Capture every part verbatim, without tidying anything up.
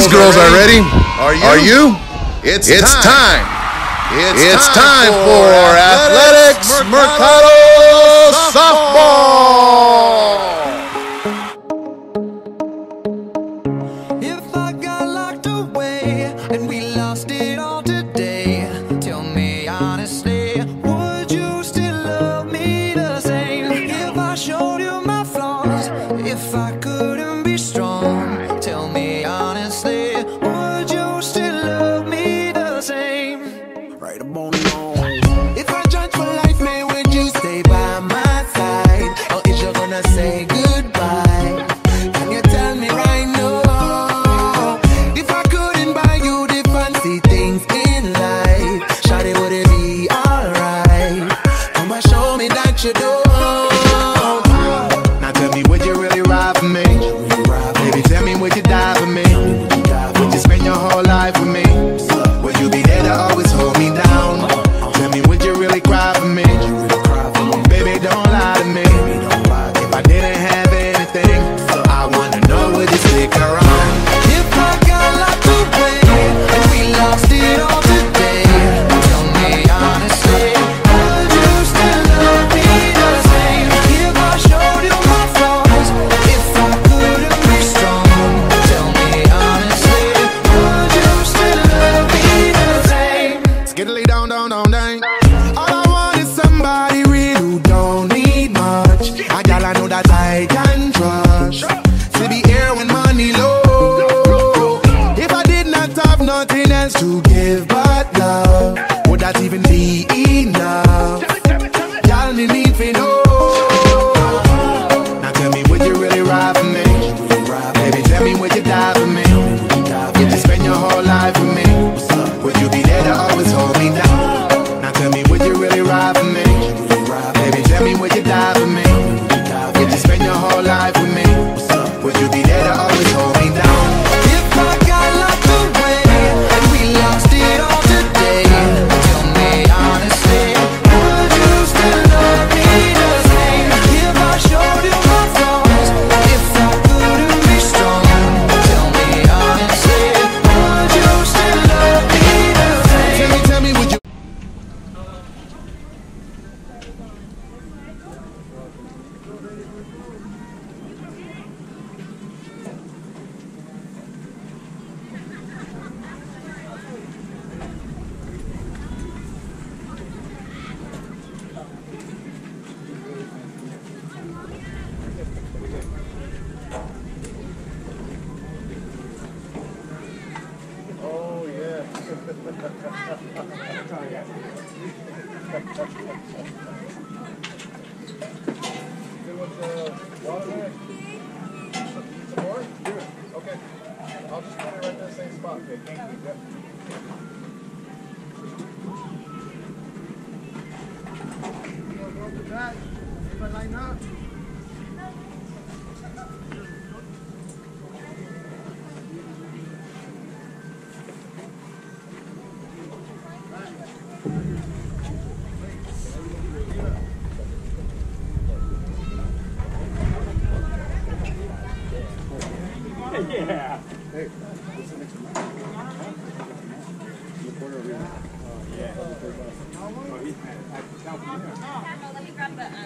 Ladies, girls are ready. Are you? Are you? It's, It's time. time. It's, It's time, time for for Athletics Mercado Softball. If I got locked away and we lost it all today, tell me honestly, would you still love me the same? If I showed you my flaws, if I couldn't be strong, tell me honestly, would you still love me the same? Right about now. If I judge for life, man, would you stay by my side? Or is you gonna say goodbye? Can you tell me right now? If I couldn't buy you the fancy things in life, shawty, would it be alright? Come and show me that you don't. Now tell me, would you really ride for me? Baby, tell me, would you die for me? Would you spend your whole life with me? Would you be there to always hold me down? Tell me, would you really cry for me? Baby, don't lie to me. If I didn't have anything, I wanna know, would you stick around? If I got locked away and we lost it all today, tell me honestly, would you still love me the same? If I showed you my flaws, if I couldn't be strong, tell me honestly, would you still love me the same? Skiddly down, down, down, down. All I want is somebody real who don't need much. A gal I know that I can trust, to be here when money low. If I did not have nothing else to give but love, would that even be enough? Y'all me need to know. Now tell me, would you really ride for me? Baby, tell me, would you die for me? Would you spend your whole life with me? Would you be there to always hold me down? Now tell me, would you really ride for me? Baby, tell me, would you die for me? Would you spend your whole life with me? Would you be there to always hold me down? If I got locked away and we lost it all today, tell me honestly, would you still love me the same? If I showed you my flaws, if I couldn't be strong, tell me honestly, would you still love me the same? Tell me, tell me, would you? Yeah. Hey, what's the next one? The corner over here. Oh, yeah. Oh, he's at California. Let me grab the, um...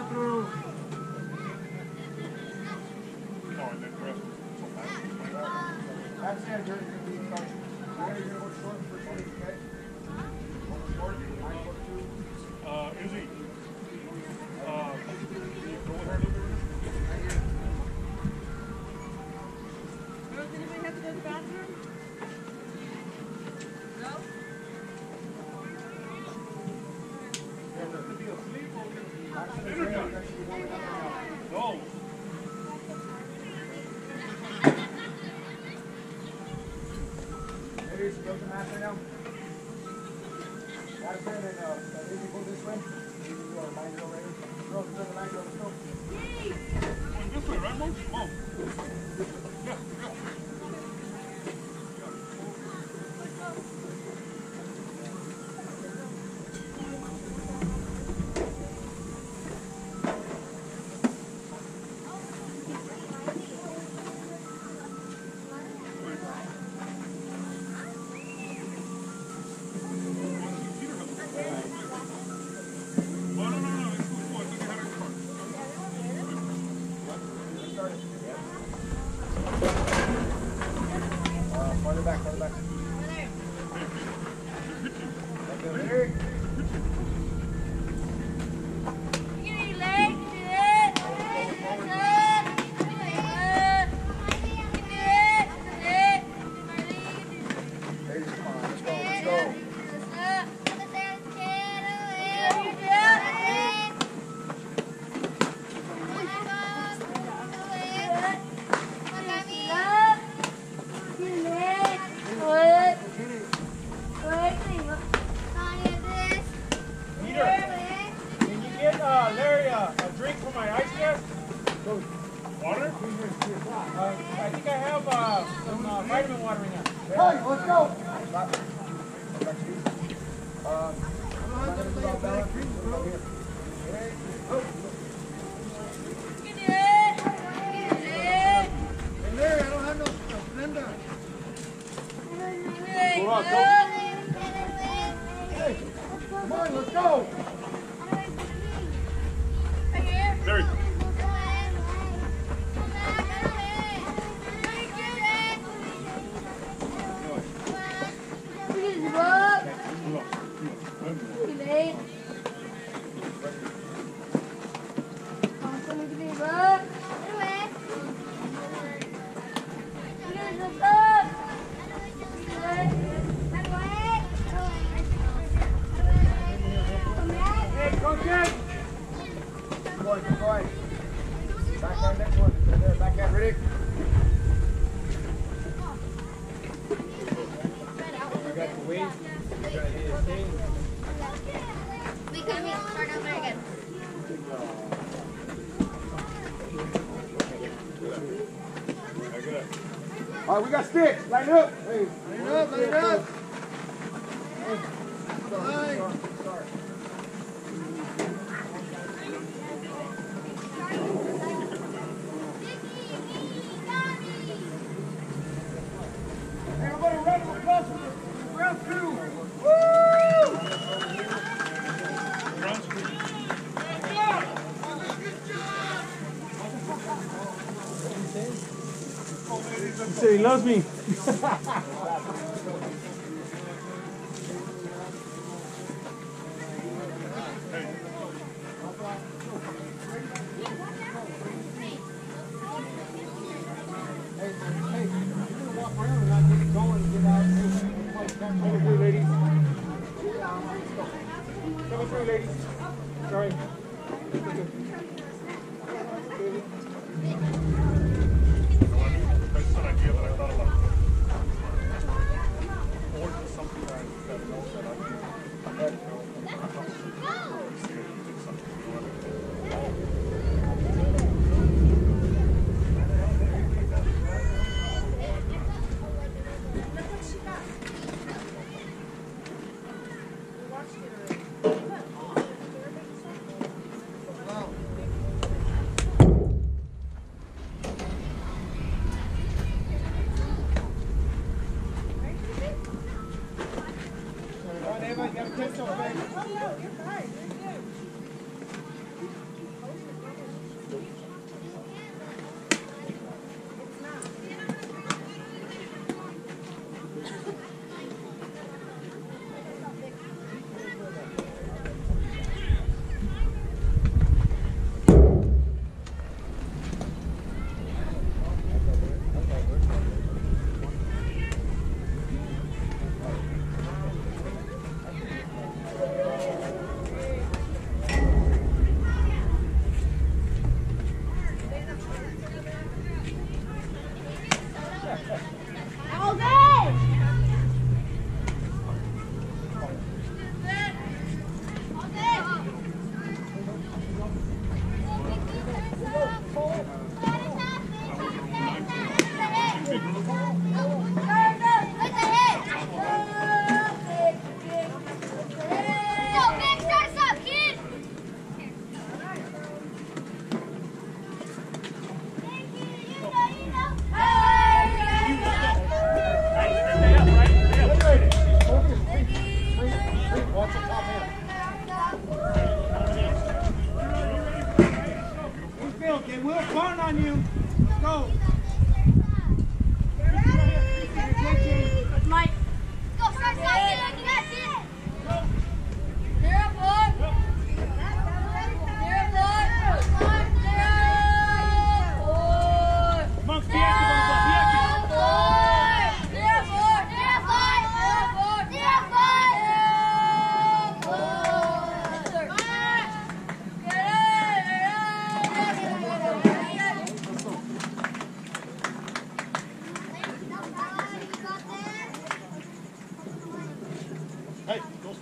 through. Oh, and then rest. That's it. You're going to be you're going to go short for twenty, okay? Short, nine foot two. Uh, Izzy. Uh, can you go with her a little bit? Right here. Does anybody have to go to the bathroom? No? No. Maybe some goes to match right now. Got it, and uh, maybe go this way. Maybe go to nine already. Girls, turn the nine, let's go. This way, right, Mom? Mom. Yeah, yeah. Farther back, farther back. Ready? Uh, Larry, uh, a drink for my ice chest? Water? Uh, I think I have uh, some uh, vitamin water in there. Hey, let's go! Uh, Larry, I don't have no blender. Go on, go. Hey, come on, let's go! Larry. Hey, go get! Good boy, good boy. Backhand, next one. There, backhand, ready? You got the weight. You got to hit his thing. We can start over again. All right, we got sticks. Line up. Hey, Line up, line up. Line. Start. Everybody run for plus round two. Woo! He said he loves me. Coming through, ladies. Coming through, ladies. Sorry. That's an idea that I thought about. Or just something that I know that I can.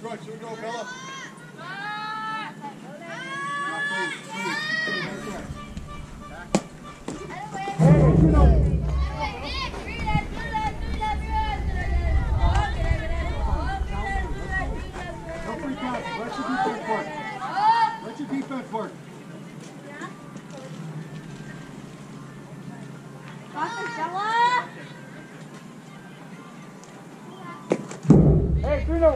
crunch. Here we go, Bella. Don't freak out. Let your defense work. Let your defense work. Hey, Bruno.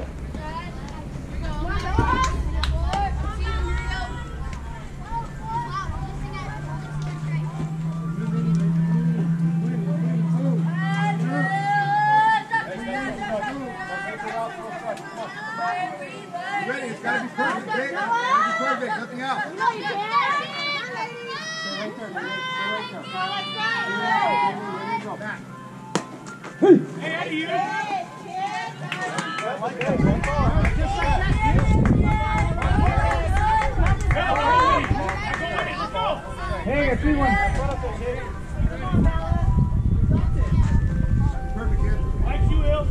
You ready? It's got to be perfect, okay? It's got to be perfect. Nothing else. Stay right there, man. Stay right there. Back. Hey, Hey, I see one. Perfect, kid. Like you, Il.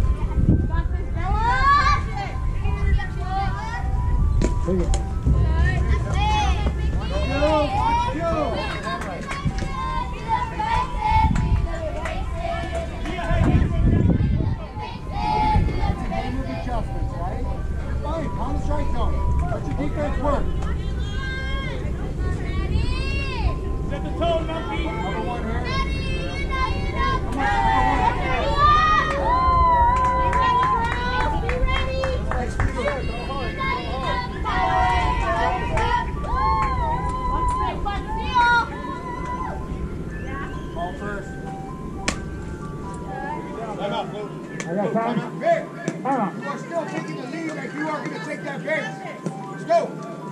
Take it. Adjustments, right? Fine, on the strike zone. Let your defense work. Set the tone, monkey. Number one here. Ball first. Time out, Blue. I got time. Hey, Time out. you are still taking the lead like you are going to take that base. Let's go.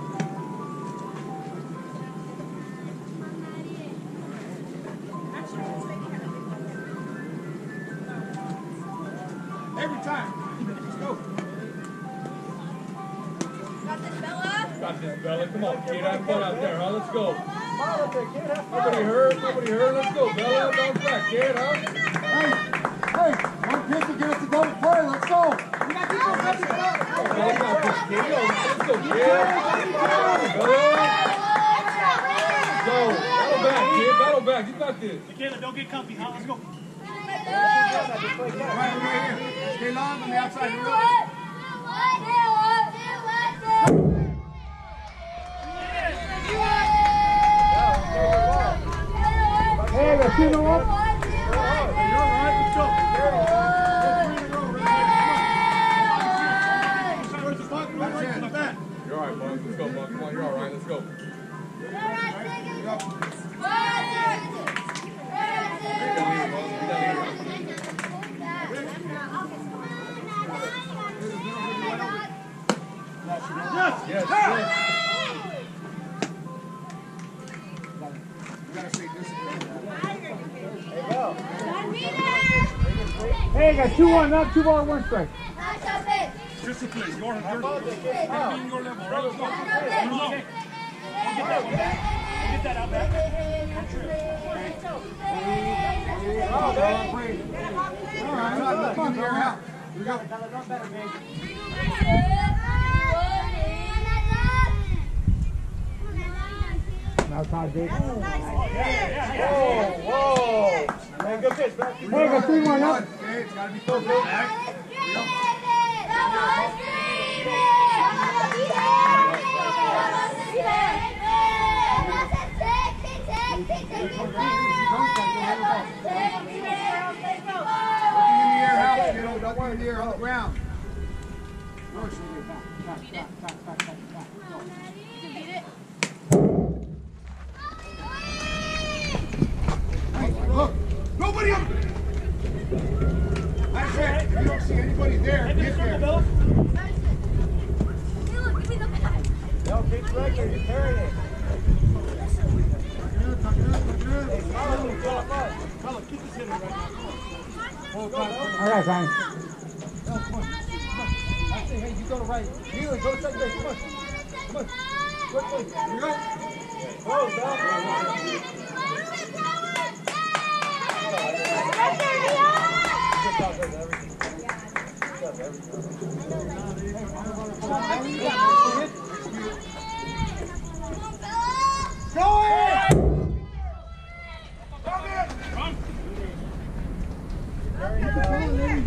Every time. Let's go. Got this, Bella. Come on, kid. Have fun out there, huh? Let's go. Nobody hurt. Nobody hurt. Let's go, Bella. Bounce back, kid, huh? Hey, hey, one pitch to get us a double play. Let's go. We got this one. Let's go. Bella, got this, kid. Yo, let's go, kid. Go. Battle back, kid. Battle back. You got this. Michaela, don't get comfy, huh? Let's go. Right, right here. Stay long on the outside. Here we go. Hey, I got two no up. You're all right. Let's go. Where's the puck? Right to the bat. You're all right, Buck. Let's go, Buck. Come on, you're all right. Let's go. Yes. Yes, yes. You gotta say discipline. Hey, I got two one up, two ball, one strike. Discipline. Your, your, your, your level. Right? Let's go. Let's go. Get that one back. Get that out back. All right, let's go. Here out. Here we go. Now it's hard, Jake. Whoa, whoa. Man, good pitch, back. Hey, I got three one up. Okay, it's gotta be perfect. Back. Here we go. Nothing in the air, house, kiddo. Nothing in the air, on the ground. Look, nobody up. That's it. If you don't see anybody there, get there. No, keep regular. You're carrying it. Follow, keep this hitter right now. I got time. No, come on. Come on. I say, hey, you go to right. Neely, go to second base. Come on. Come on. Quickly. Here we go. Go, Bell. Good job, everything. Good job, everything.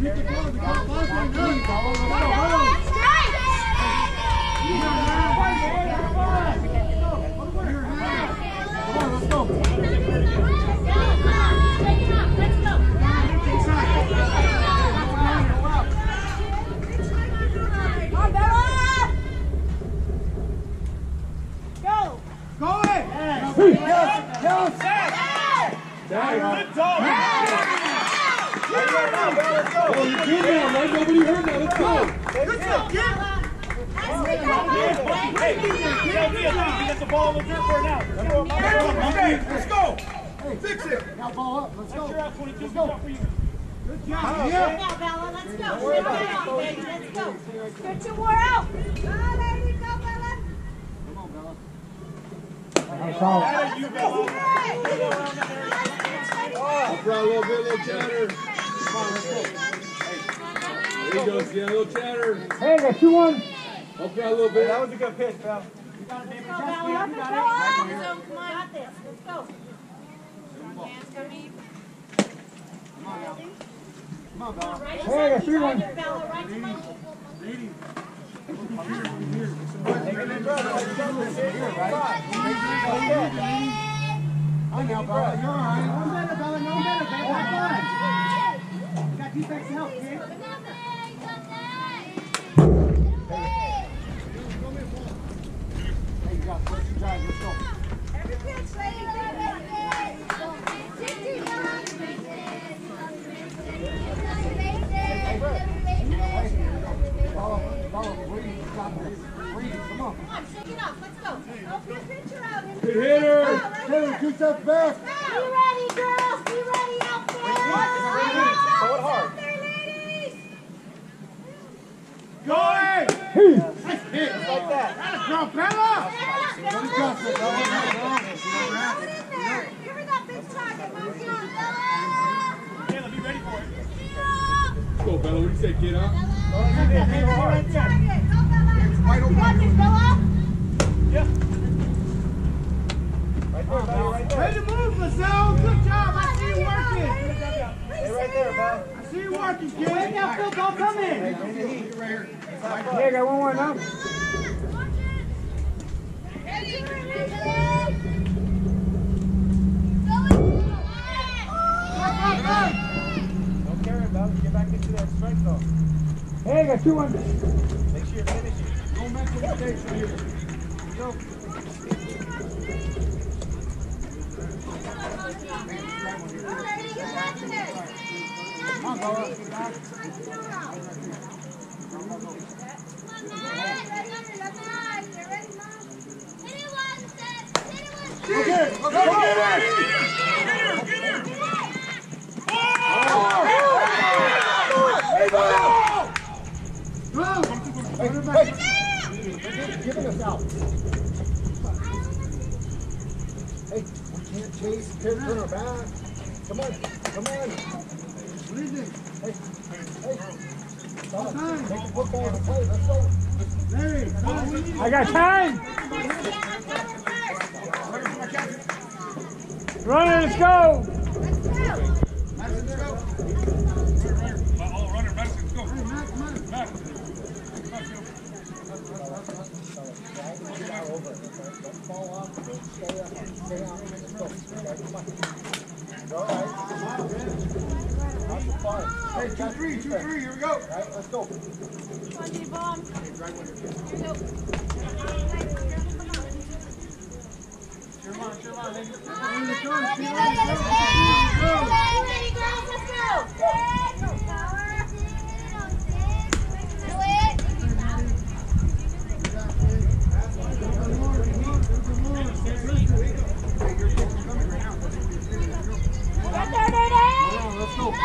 keep it going. Come on, let's go. Nobody heard that. Let's go. Good job, kid. Hey, get the ball in the dirt for an out. Okay, let's go. Hey, fix it. Now ball up. Let's go. You're out twenty-two. Let's go. Good job. Yeah. Now, Bella, let's go. Let's go. Get two more out. Go, lady, go, Bella. Come on, Bella. That is you, Bella. Up for a little bit, a little chatter. Come on, let's go. There you go, see a little chatter. Hey, got two one. Up for a little bit. That was a good pitch, Bella. Go, Bella. You got it. Come on. Got this. Let's go. Hands go deep. Come on now. Come on, Bella. Right Hey, got three one. Bella, right to my Lady. I know, Bella. You're all right. One better, Bella. No better, baby. High five. You got defense help, kid. Hey, you got first and drive. Let's go. every pitch, lady. Follow, follow. Breathe. Stop it. Breathe. Come on. Come on, shake it off. Let's go. Help your pitcher out. Good hitter. Taylor, two steps back. Be ready, girls. Be ready out there. Throw it hard. Out there, ladies. Go ahead. Nice hit. Just like that. That's go, Bella. Let it go, Bella. Put it in there. Give her that big target. Move it on, Bella. Taylor, be ready for it. Let's go, Bella. What do you say, kid, huh? Target. Go, Bella. You got this, Bella. Yeah. Right there, Bella. Right there. Ready to move, Lizelle. Good job. I see you working. Stay right there, Bella. I see you working, kid. Right now, Phil, don't come in. Right here. Hey, got one one now. Don't carry it, Bella. Get back into that strike zone. Hey, got two one. Make sure you're finishing. Don't make the mistakes right here. Go. Come on, Bella. Get back. Okay, let's go get it. Hey, hey, giving us out. Hey, we can't chase, can't turn our back. Come on, come on. What is it? Hey, hey. Time. Take the football and play. Let's go. Larry, come on. I got time. Run it, let's go. Madison, let's go. Oh, runner, Madison, go. Hey, Matt, come on. Matt. Don't fall off. Stay up. Stay out. Let's go. Come on. All right. Come on, man. Have fun. Hey, two, three, two, three. Here we go. All right, let's go. Come on, D-bomb. Here you go. Cheer on, cheer on, ladies. Come on, let's go. Ready, girls, let's go. Get there, Daddy. Let's go.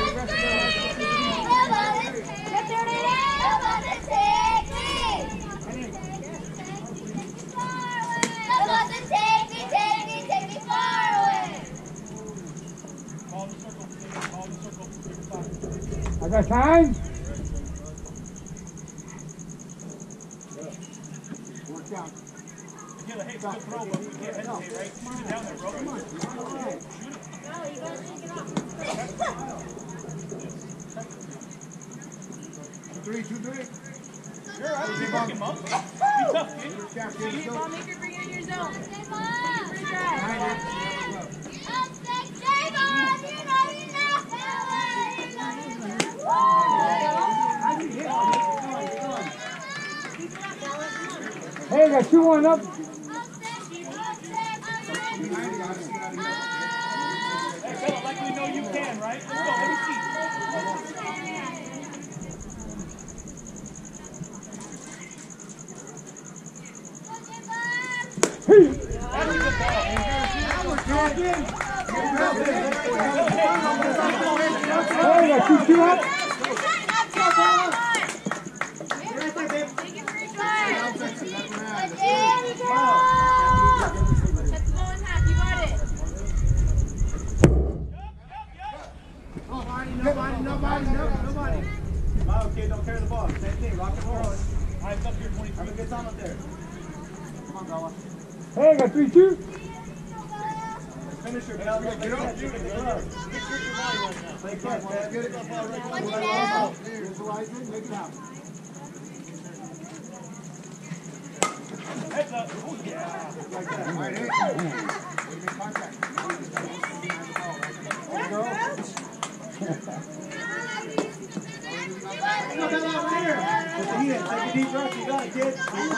Get there, Daddy. Call the circle. Call the circle. Give it five. I got time. Work out. Taylor, hey, it's a good throw, but we can't hesitate, right? Shoot it down there, bro. Come on. No, you gotta shake it off. three, two, three. You're right. You're fucking bump. Be tough, kid. Ball maker, bring it in your zone. Make it free drive. Hey, got two one up. Hey, fella, like we know you can, right? Let's go. Let me see. Hey, got two two up. Nobody, nobody, nobody. Wow, kid, don't carry the ball. Same thing, rock and roll. All right, it's up here, twenty-three. Have a good time up there. Come on, Bella. Hey, got three two. Finish your bell. Get up, get up. Play catch, man. Get it up already. Visualize it, make it happen. Heads up. Oh, yeah. Like that. All right, hey. Make contact. There you go. Come on, Bella, over here. Put the heat in. Take a deep breath. You got it, kid.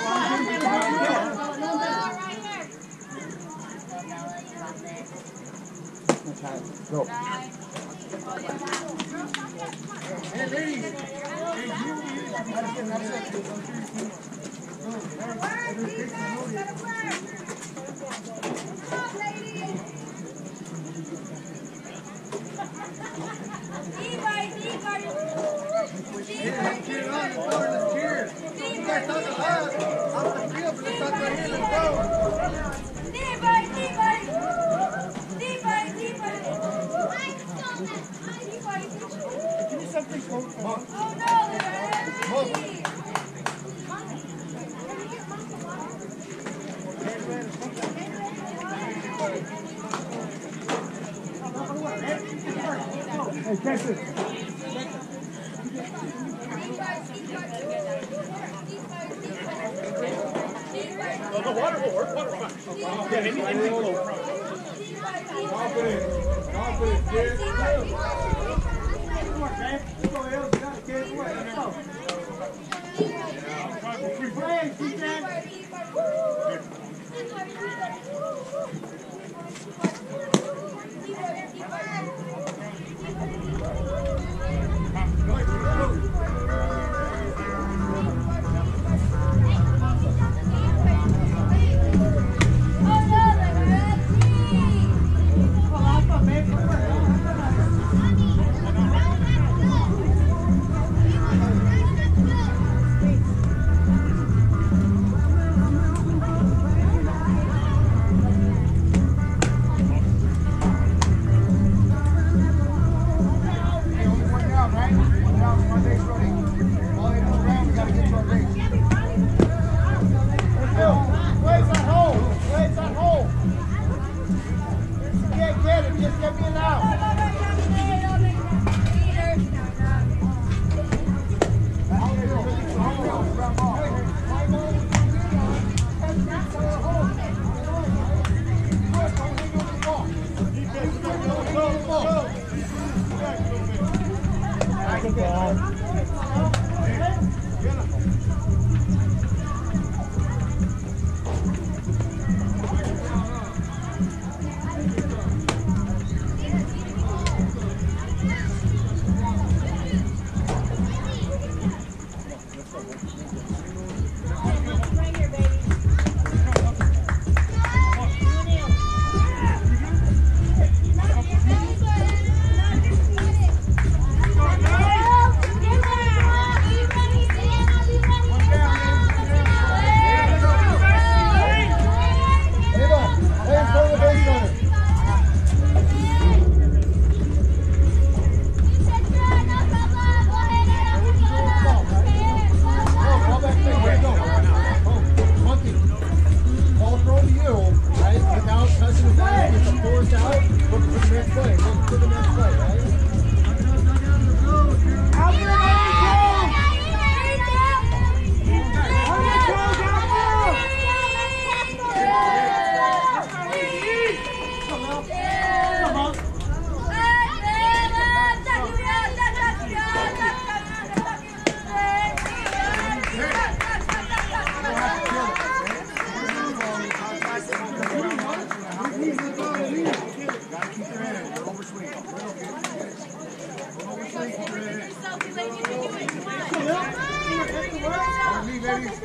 Go. Hey, ladies. Hey, you. That's it, that's it. Hey, catch it. Oh, the water will work. Water fine. Yeah, anything can flow. Confident. Confident, kid. Come on, man. Let's go, Hills. You got it, kid. Come on, let's go. Try for free. Play, C J. ladies.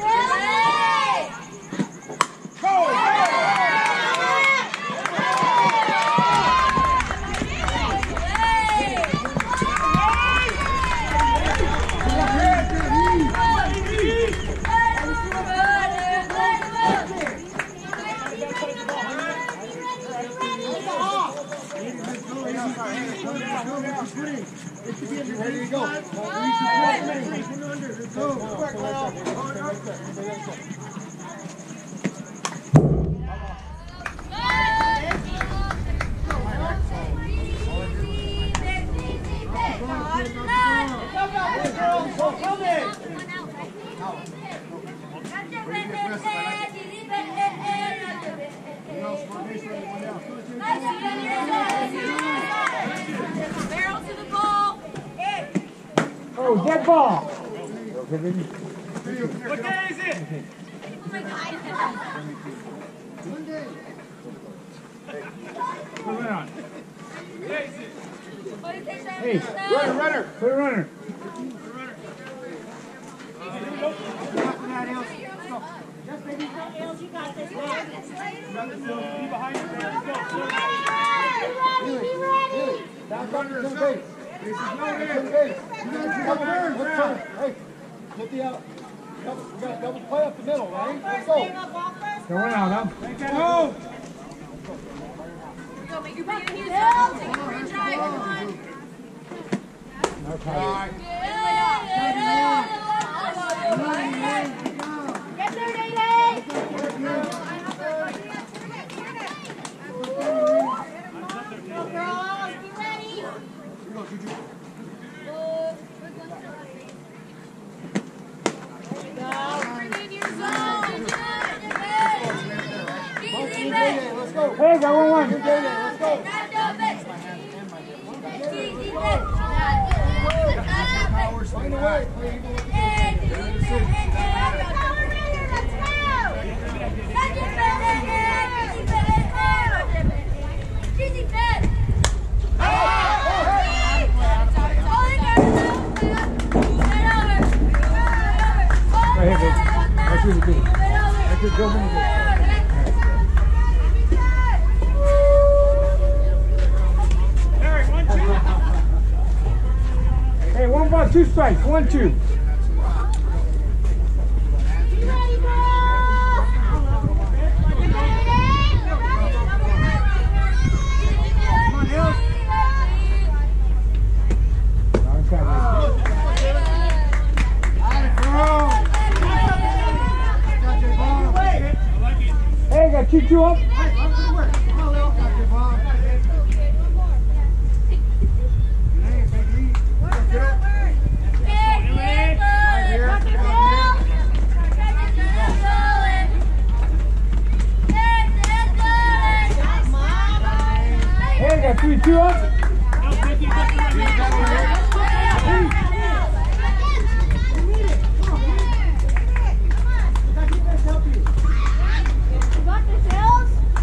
There you go. Barrel to the ball. Oh, dead ball. What day is it? Put it on. Hey, Runner, runner. Put a runner. Els, you got this. Be behind you. Be ready. Down front, to the base. To the base. Double turn, let's turn. Hey, get the out. Double, we got a double play up the middle, right? Let's go. Going out, huh? Go. Go, make your big use. Take a free try. Come on. Okay. Get there, Day Day. Go, girls. Be ready. Let's go. Hey, got one one. Let's go. Find a way. Right here, baby. That's really good. That's your girlfriend. Hey, one ball, two strikes. One, two. Hey, got two, two up. Hey, got three, two up. You got this, Els?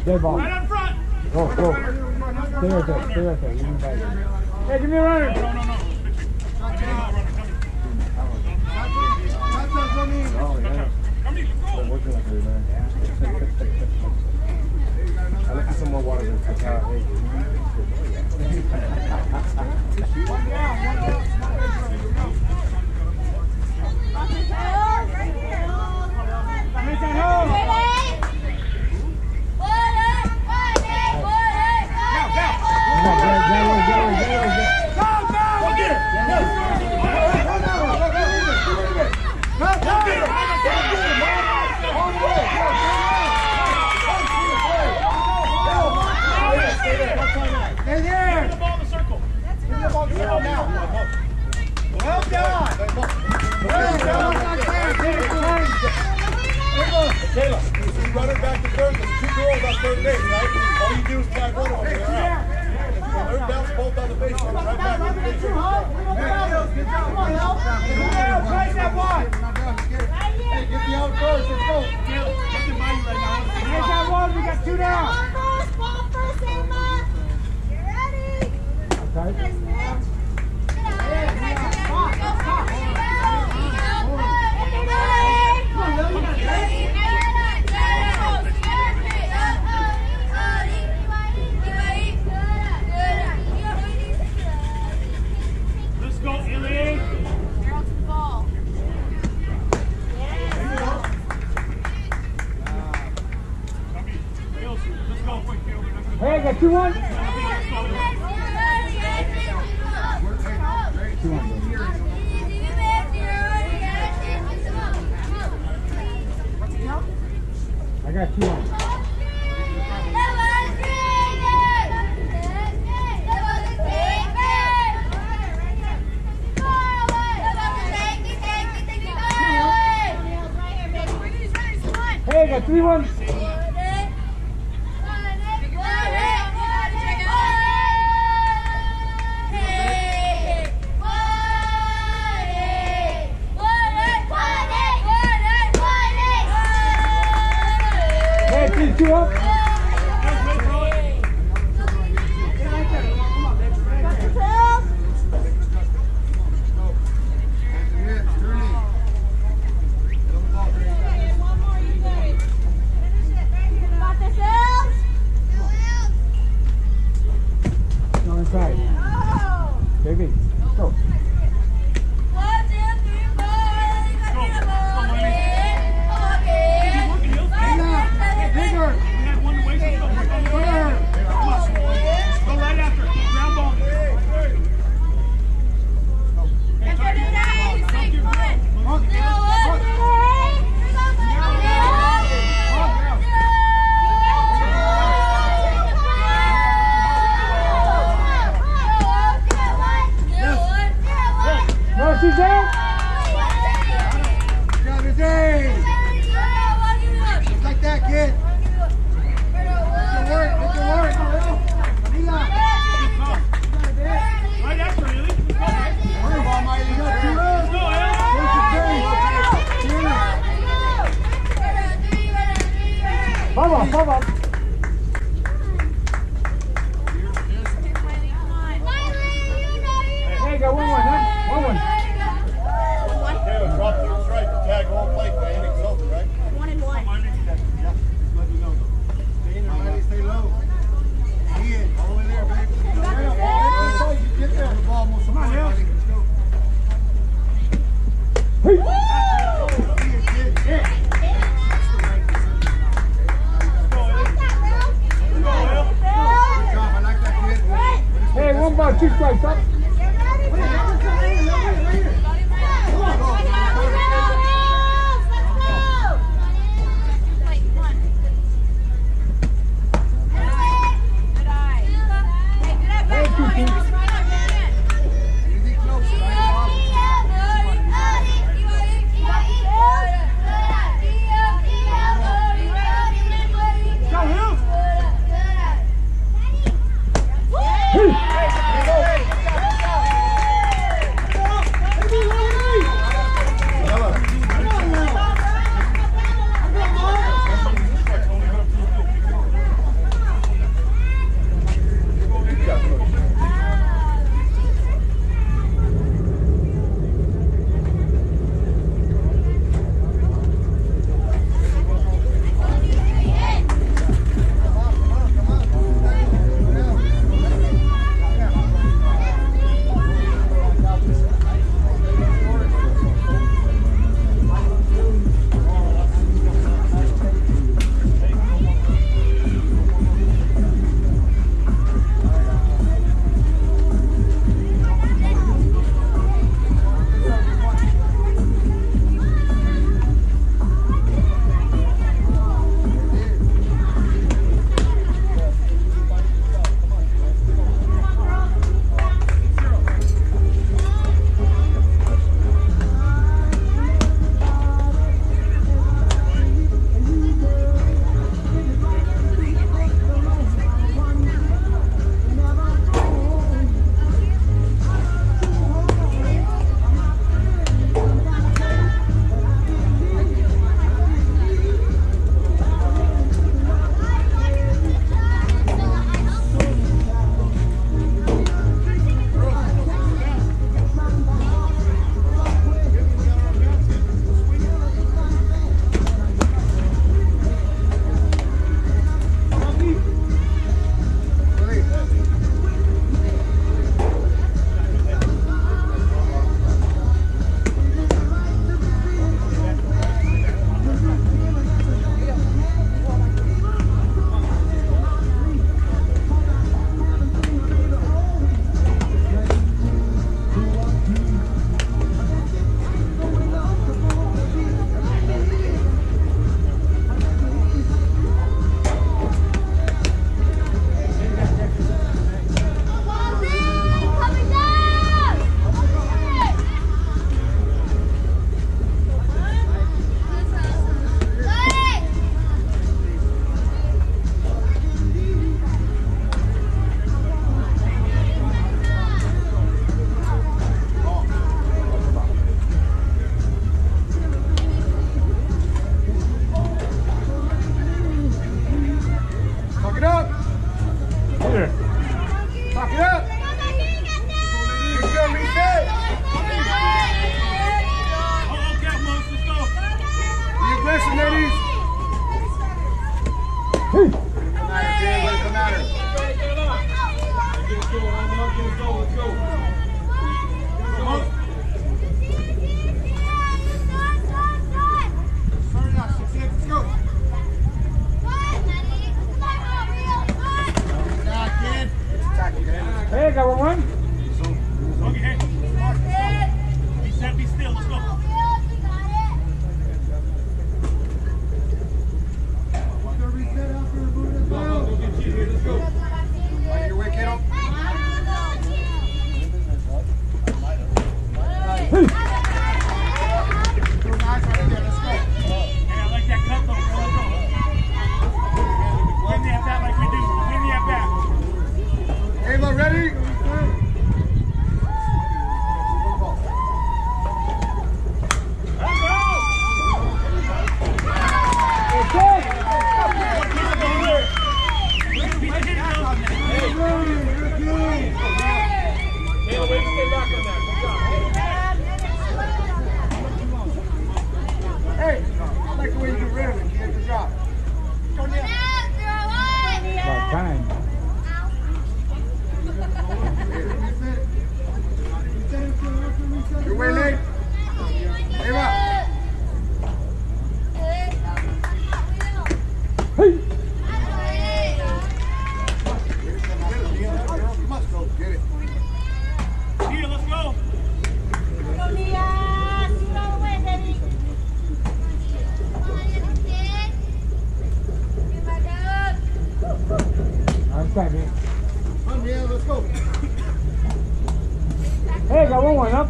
Dead ball. Right on front. Go, go. Stay right there, stay right there. You can back it. Hey, give me a runner. No, no, no, no. Oh, yeah. Come here, go. I'm working like her, man. I look at some more water than I got. One down, one down. Hit that hole. Go, go, go, go, go, go. Stay there. Get the ball in the circle. Get the ball now. Well done. Well done. Kayla, you run it back to third. There's two girls on third base, right? All you do is tag one of them. They're out. If you can third bounce both on the base, you're right back to the base. Come on, play that one. Hey, get the out first. Let's go. Nothing by you right now. Hit that one. We got two down. Let's go, Illy. Hey, I got two one. Two one. I got two on. Hey, I got three one. Hey, three two up. No inside. Baby, let's go. No, she's out. Got his aim. Just like that, kid. Make it work. Make it work. Mila. Right after, Illy. Worry about my you got two runs. Go, Vamos, vamos. Hey, got one one, huh? One one. Kayla, drop third strike and tag home plate. The inning's over, right? One and one. Stay in there, buddy. Stay low. Ian, all the way there, baby. Get there. The ball moves. Come on, let's go. Hey. Ian, kid. Yeah. Come at her, Jay. Come at her. Get us going, Omar. Get us going. Let's go. Come on. Sorry now, six eight, let's go. Back, kid. Hey, got one one. Okay, hey. Be set, be still. Let's go. Reset after removing the foul. Go get cheated here. Let's go. Fight your way, kiddo. Two guys right there, let's go. Hey, I like that cut though, bro. Let's go. Win the at-bat like we do. Win the at-bat. Ava, ready? Taylor, wait to stay back on that. Good job. Hey, I like the way you get rid of it, kid. Good job. Go down. About time. Your way, Nate. Ava. Hey. Come on, go get it. Tia, let's go. I'm standing. Come here, let's go. Hey, got one one up.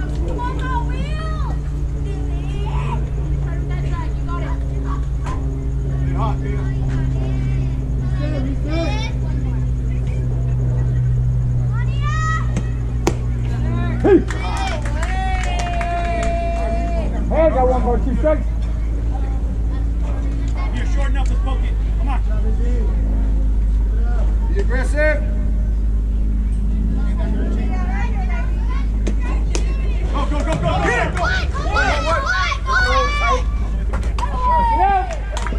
Get hot, Tia. Reset, reset. Hey. Hey, got one more two strikes. You're short enough to poke it. Come on. Be aggressive. Go, go, go, go. Hit it. Go. Yeah.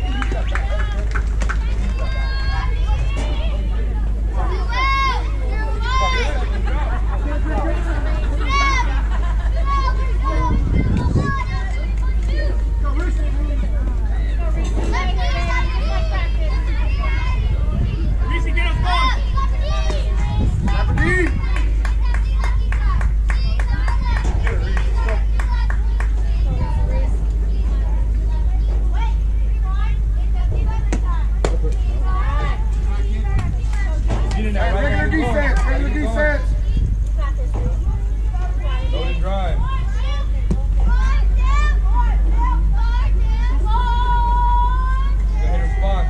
Reese, get us going. Rapidly. Get in there, Hey, right? regular Keep going. defense, regular Keep going. defense. Load and drive. Go hit her spot.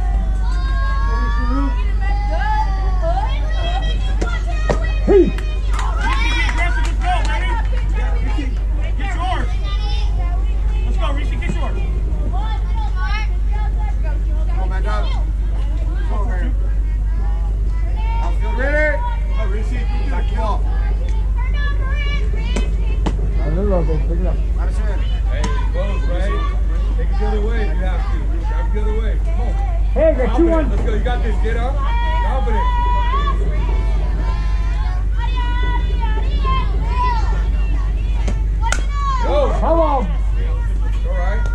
Hey. Reese, be aggressive. Let's go, baby. Get yours. Let's go, Reese. Get yours. Come on, man, dog. Come on, man. Outfield ready. Oh, Reese, back the ball. A little bit, pick it up. Madison. Hey, close, right? Take it the other way if you have to. Grab it the other way. Come on. Hey, got two Confident. one. Let's go. You got this. Get up. Confident. Go. How long? All right.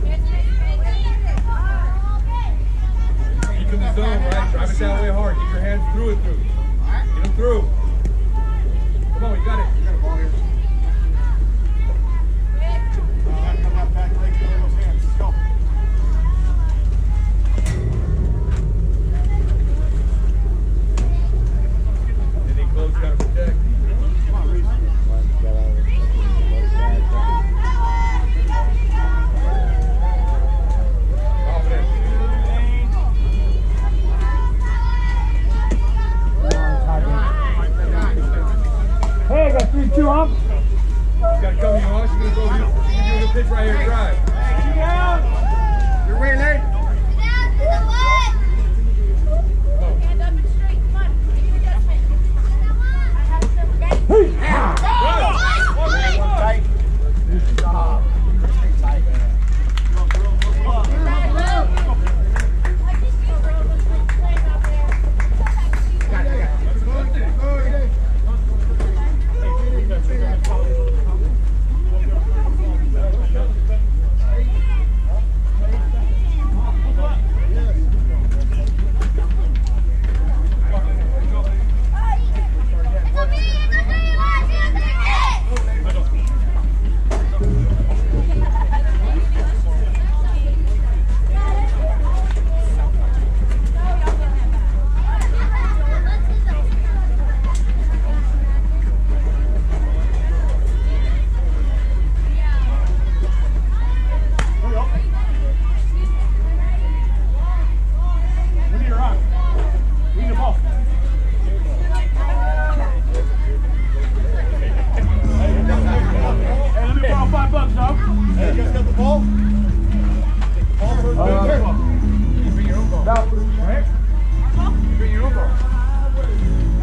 Keep in the zone, right? Drive it that way hard. Get your hands through it through. Get them through. Come on, you got it. You got a ball here. Back, come back, back, leg, throw those hands. Let's go. Any close, gotta protect. Come on, Reese. Confident. Hey, got three two up.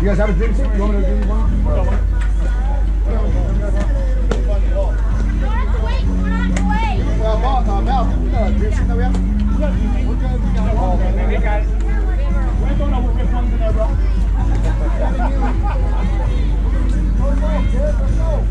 guys have a dream seat? You want me to do one? Well, Mel, uh, Mel, you know, dream seat that we have? We're good. We got it all. Hey guys. We're going over with ones in there, bro. Let's go, kid. Let's go.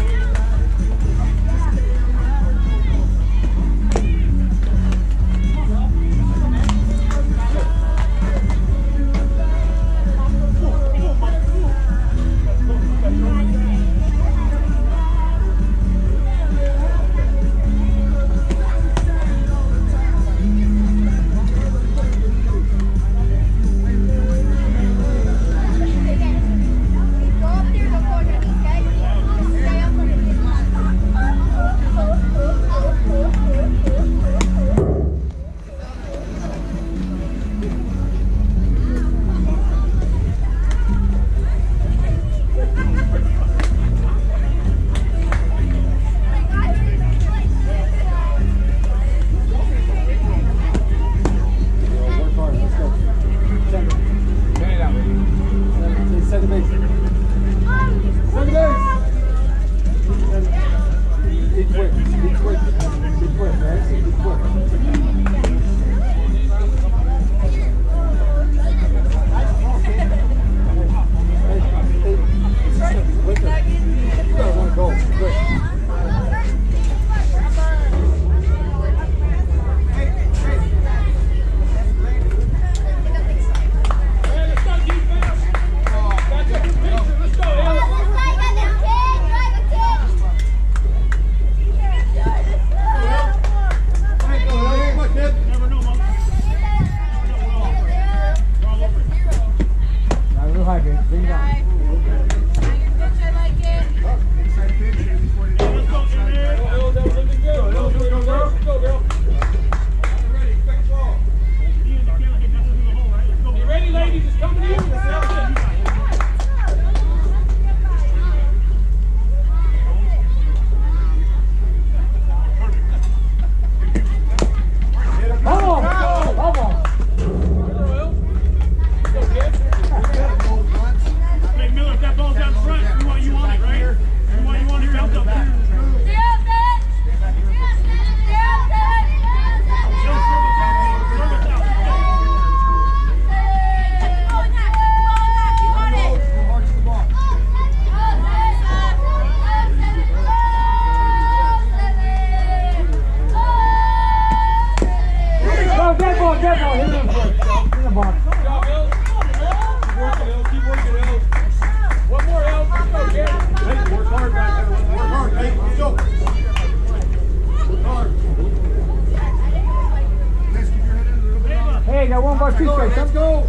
Let's go.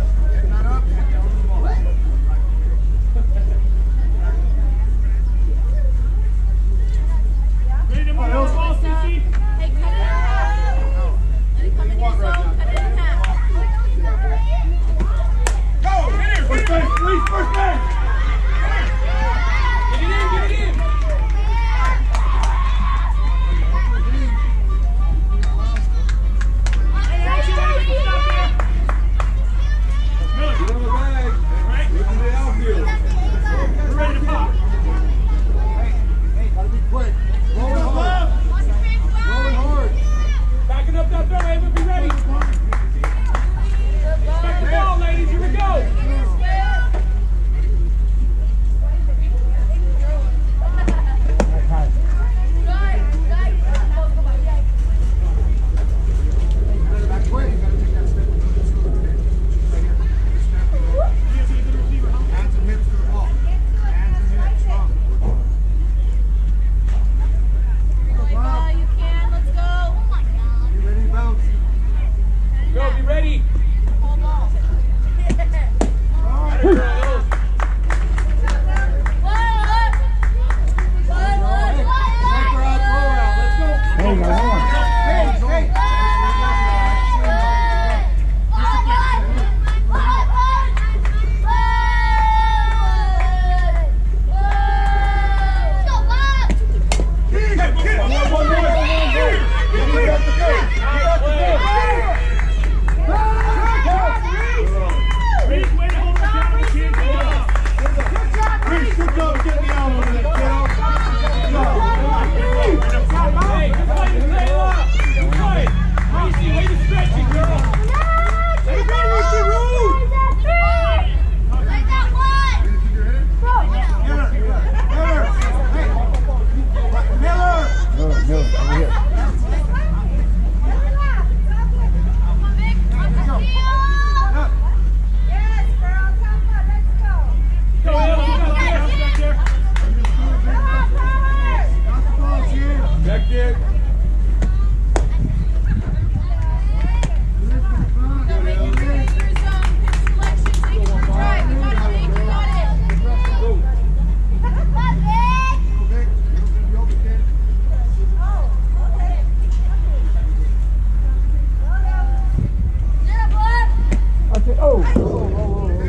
Watch it. Oh! Oh, oh, oh, oh.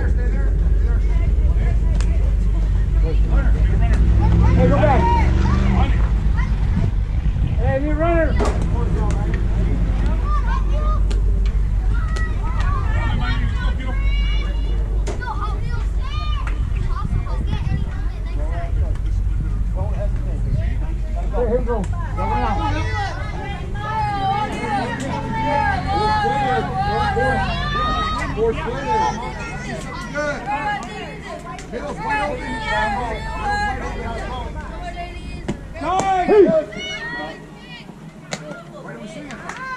Hey, go back. Hey, new runner. Here, here we go. Go now. Four sprinters. Good. Middle's wide open. Time! Why don't we sing it?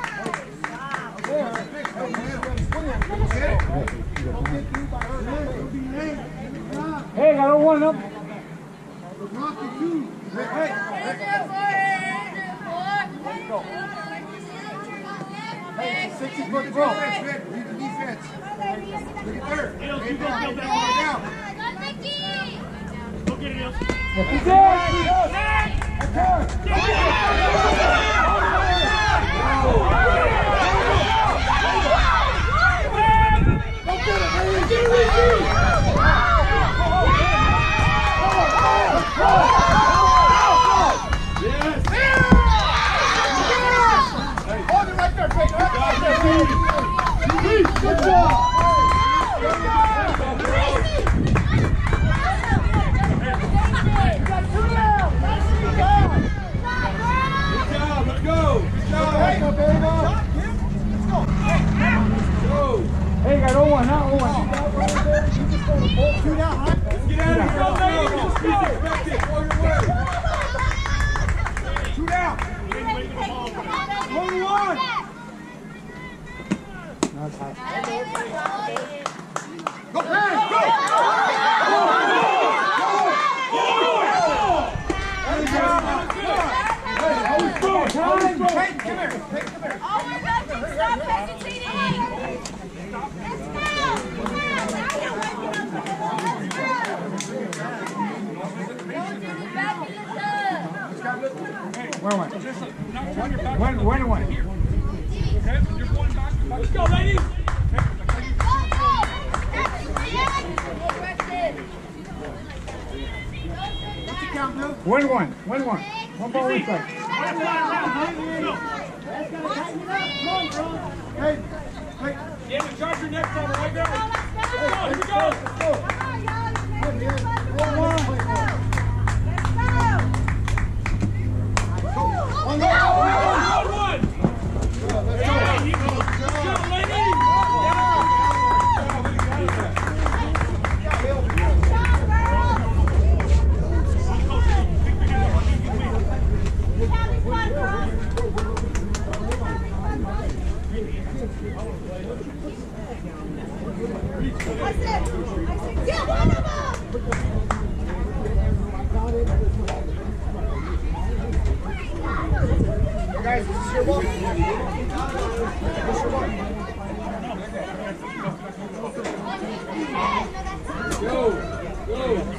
Hey, got one up. Rocky two. Hey, hey, sixty foot bro. Lead the defense. Look at third. Hey, down, down. Go get it, Hills. That's it! Hold it right there, Pete. Good job. Hey, got oh one, not oh one. Two down, huh? Get out of here, go, He's expected. Go your way. Two down. One, one. No, it's high. Go, hey, go! Time! Hey, come here. Hey, come here. Oh my God, stop hesitating! One, one. One, one, one. Let's go, ladies. One, one. One, one. One ball inside. Hey, hey. Yeah, the Charger next time, right there. Let's go, here we go. One, one. One, one. Hey, you go. Go, ladies. Get one of them! Guys, this is your ball. This is your ball. Go, go.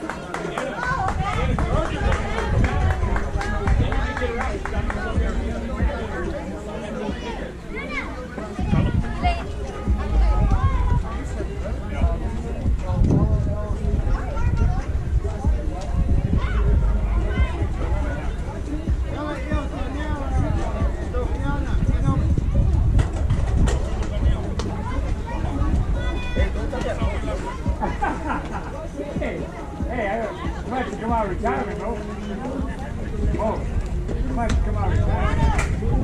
Hey, hey, I might have to come out of retirement, though. Oh, I might have to come out of retirement.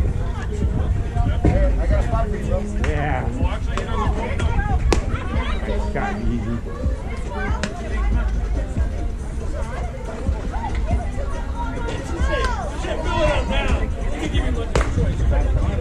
I got a spot for you, bro. Yeah. Well, actually, you know, It's gotten easy. Shit, fill it out now. You can give me one choice.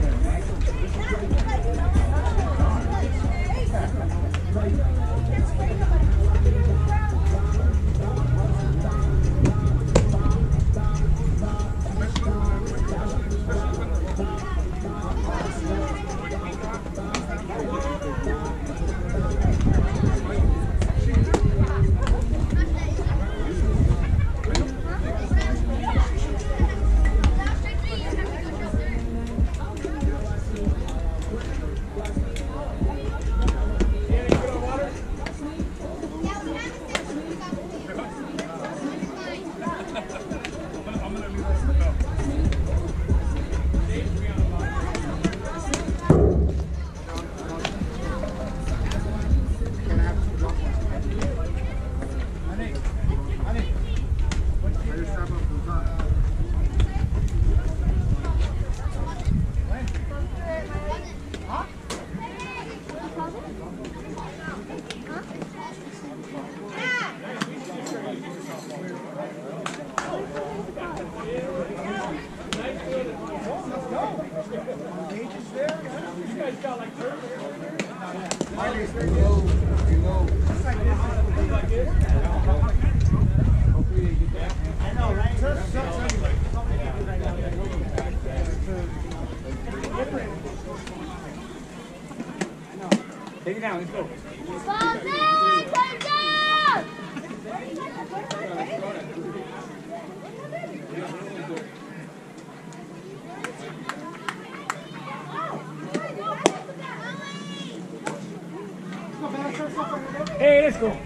Finally, stay low. Stay low. I know, right? Take it down, let's go. Balls in! Take down! Hey, let's go.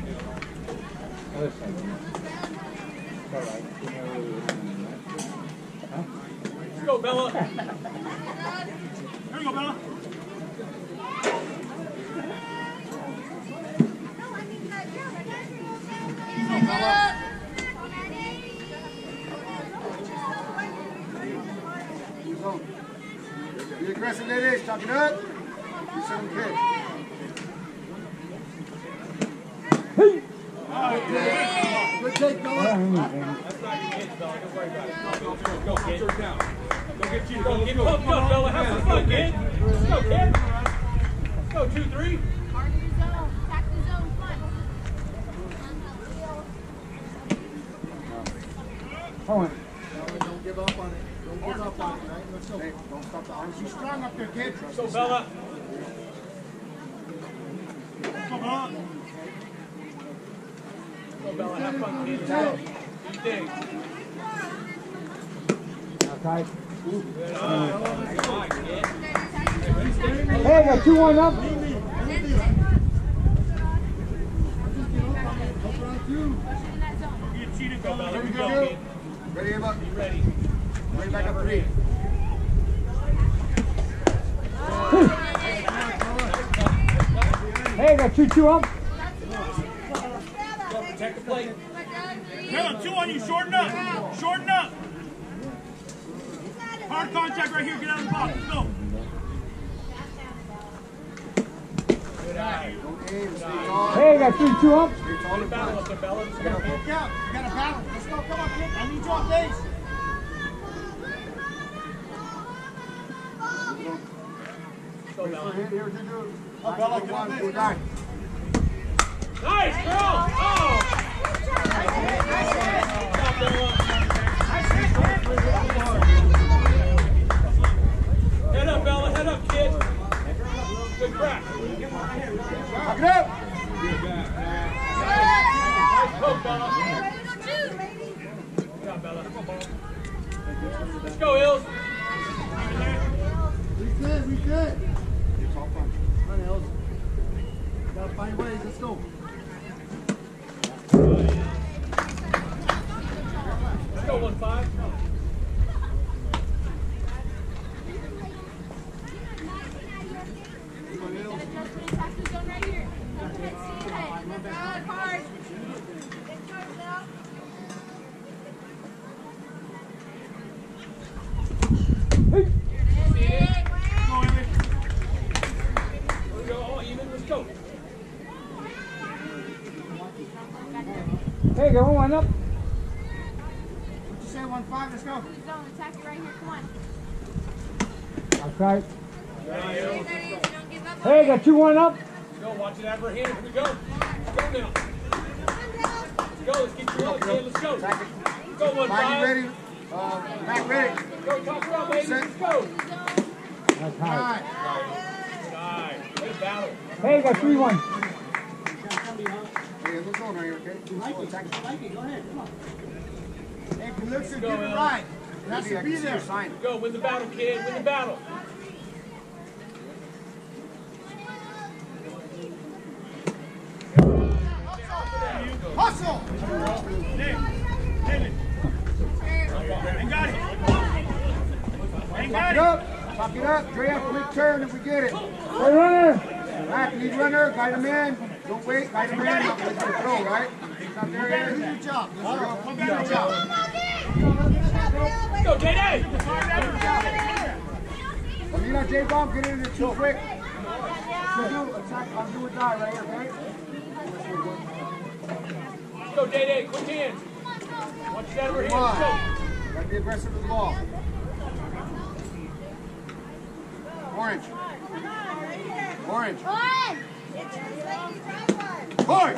Let's go, Bella. Here we go, Bella. Be aggressive, ladies. Chop it up. You set them kick. Good take, Bella. That's not your kids, Bella. Don't worry about it. Go, go, go, kid. Go down. Go get you. Go, get pumped up, Bella. Have some fun, kid. Let's go, kid. Let's go, two, three. Hard in the zone. Attack the zone. Come on. Owen. Don't give up on it. Don't give up on it, right? Let's go. Hey, don't stop the arms. You're strong up there, kid. Let's go, Bella. Let's go, Bella. Go, Bella. Have fun, kid. Let's go. Keep dig. Outside. Good eye. Good eye, kid. Hey, got two one up. Help around two. Get cheated, Bella. Here we go, kid. Ready, Ava? Be ready. Ready back up three. Hey, got two two up. Go, protect the plate. Bella, two on you. Shorten up. Shorten up. Hard contact right here. Get out of the box. Let's go. Good eye. Don't aim. Stay tall. Hey, got three two up. Stay tall and Battle front. up there, Bella. Let's go, Look kid. out. You gotta balance. Let's go. Come on, kid. I need you on base. Let's go, Bella. Here, here, here, here. Oh, Bella, get on One, base. two, nine. Nice, girl. Oh. Stop, Bella. Head up, Bella. Head up, kid. Good crack. Lock it up. Nice poke, Bella. Good job, Bella. Let's go, Hills. We good, we good. It's all fun. Come on, Hills. Gotta find ways. Let's go. Let's go, one five. Attack the zone right here. Hard. Go, Amy. Let's go, all even. Let's go. Hey, got one up. What you say, one five? Let's go. Zone. Attack it right here. Come on. Outside. Don't give up. Hey, got two one up. Let's go. Watch it out of her hand. Here we go. Let's go now. Let's go. Let's get you up, kid. Let's go. Let's go, one Body five. ready. Uh, back ready. Go, top her up, baby. Let's go. That's high. Good eye. Good battle. Hey, got three one. Hey, let's go right here, okay? Attack. Hey, if you look so Go, give it Al. right. That Maybe I should can be see there. your sign. Go, win the battle, kid. Win the battle. Hustle! Nick. David. Ain't got it. Ain't Lock got it it. up. Lock it up. Dre, have a quick turn if we get it. Hey, runner. Back, lead runner. Guide him in. Don't wait. Guide him in. Let's go throw, right? He's not there yet. Do your job. Let's go. Come Do your back. job. Let's go, J D. Well, you know, J-Bomb, get in there too quick. So do attack. I'll do or die right here, okay? Let's go, J D. Quick hands. Watch it out of her Come hand. Let's go. on. Gotta be aggressive with the ball. Orange. Orange. One. Point!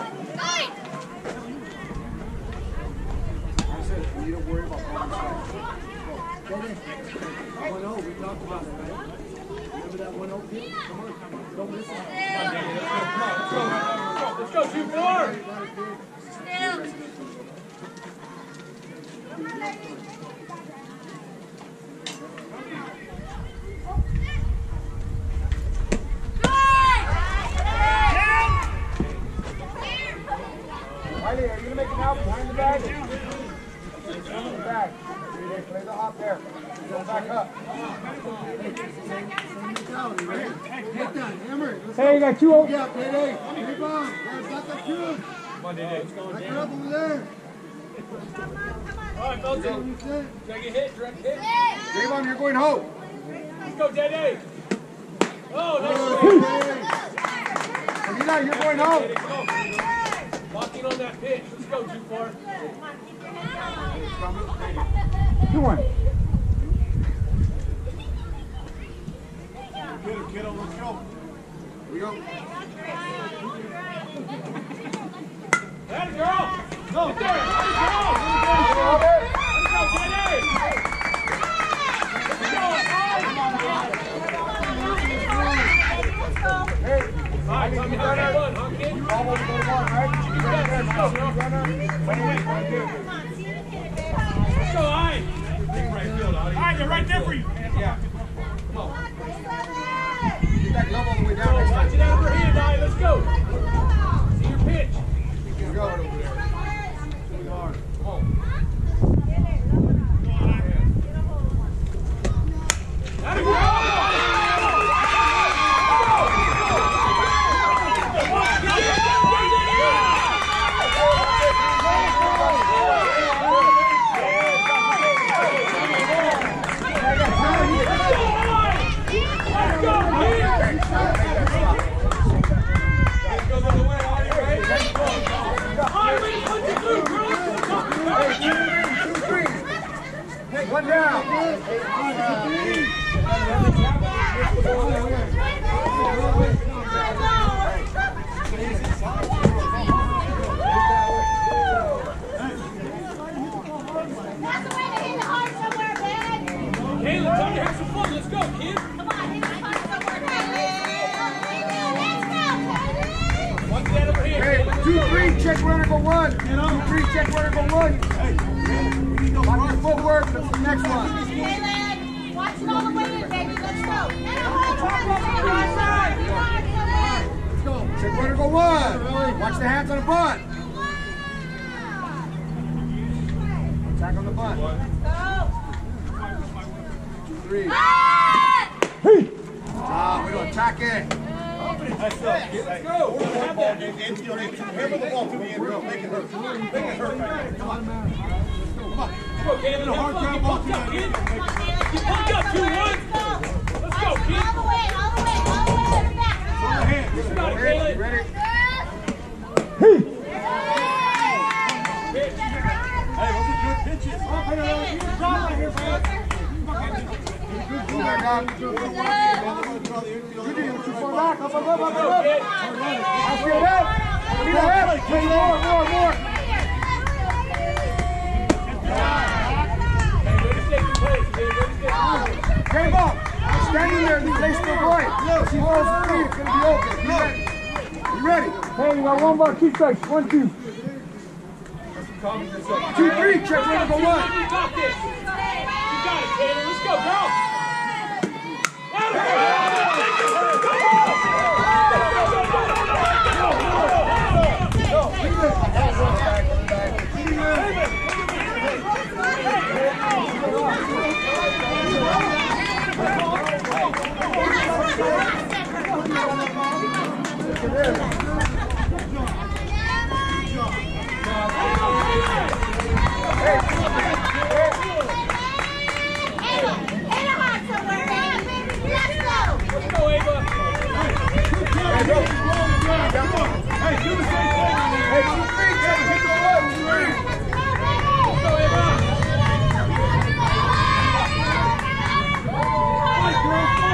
I said, you don't worry about one oh, we talked about it, right? Remember that one oh kid? Come on, come on. Don't miss it. Let's go, two, four. Riley, are you going to make it out behind the bag? Behind the bag. Play the hop there. Go back up. Hey, you got two over. Yeah, Dede. Rebound. Back up two. Come on, Dede. Back it up over there. All right, Felton. Drag a hit, drag a hit. Rebound, you're going home. Let's go, Dede. Oh, nice. Anita, you're going home. Locking on that pitch. Let's go, two, four. Two one. Get him, kiddo, let's go. Here we go. That girl! Go! Get there! Let's go! Let's go, Dede! Hey, All right, come have that fun, huh, kid? you almost go to one, right? You got it. Let's go, girl. Wait, wait, one, two. Let's go, Ian. All right, they're right there for you. Yeah. Come on. Get that glove all the way down Go, next watch time. it out of her hand, Ian. Let's go. See your pitch. Here we go. Really hard. Come on. That is go! One down. Caleb, time to have some fun. Let's go, kid. One down over here. Hey, two, three, check runner, go one. Two, three, check runner, go one. On your footwork, that's the next one. Watch it all the way in, baby. Let's go. Let's go. Check runner, go one. Watch the hands on the butt. Attack on the butt. Two, three. Ah, we don't attack it. Let's go. Have that. Hammer the ball to the end, bro. Make it hurt. Make it hurt right now. Come on. Come on. Let's go, Caleb. Have fun. Get pumped up, kid. Get pumped up, two, one. Let's go, kid. All the way, all the way, all the way to the back. You got it, Caleb. Ready? Pitch. Hey, those are good pitches. Go back up. Good deal. Too far back. Up, up, up, up, Go, up. kid. I feel that. Need a head. Play more, more, more. Hey, way to stay in place, kid. Way to stay. Game ball. Standing there. These legs still going. If she rolls the three, it's going to be open. You ready? You ready? Hey, you got one ball, two strikes. One, two. Two, three. Check runner, go one. You got this. You got it, Caleb. Let's go, girl. Let's go, Ava. Hey, go. Hey, do the same thing. Hey, two, three, check. Hit the ball. Two, three. Let's go, Ava.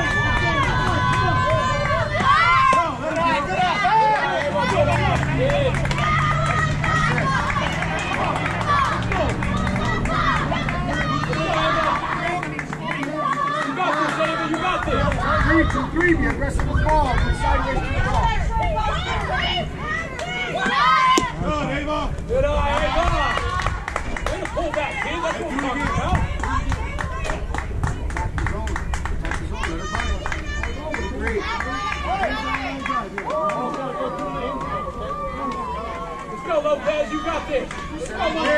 Yeah. Lopez. You got this. Come on,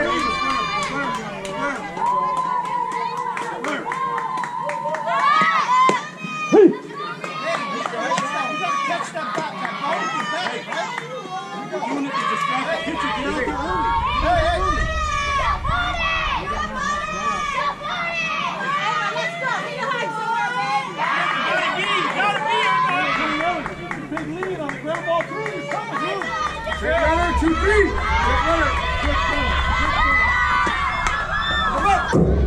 big lead on the ground ball three. It's coming, dude. Quick runner, two, three. Quick runner. Quick ball. Come up.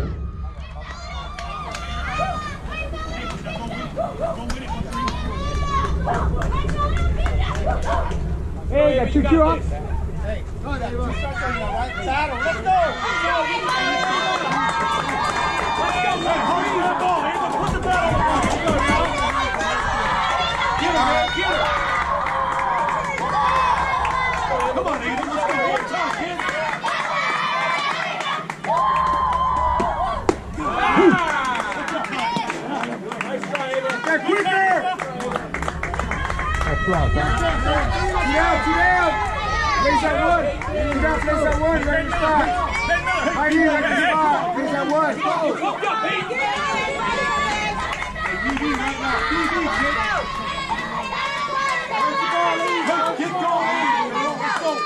Hey, got two two up. Hey, go ahead. Two shots on you, right? Battle. Let's go. Let's go, man. Hurry that ball. Ava, put the bat on the ball. Let's go, now. Get her, man. Get her. Come on, Ava. Let's go. One time, kid. Nice try, Ava. They're quicker. That's right, Two down, two down. Place that one. Two down, place that one. Right in the spot. Right here, right in the spot. Place that one. Go, go, go, Pete. B B right now. B B, kid. Get going. Let's go.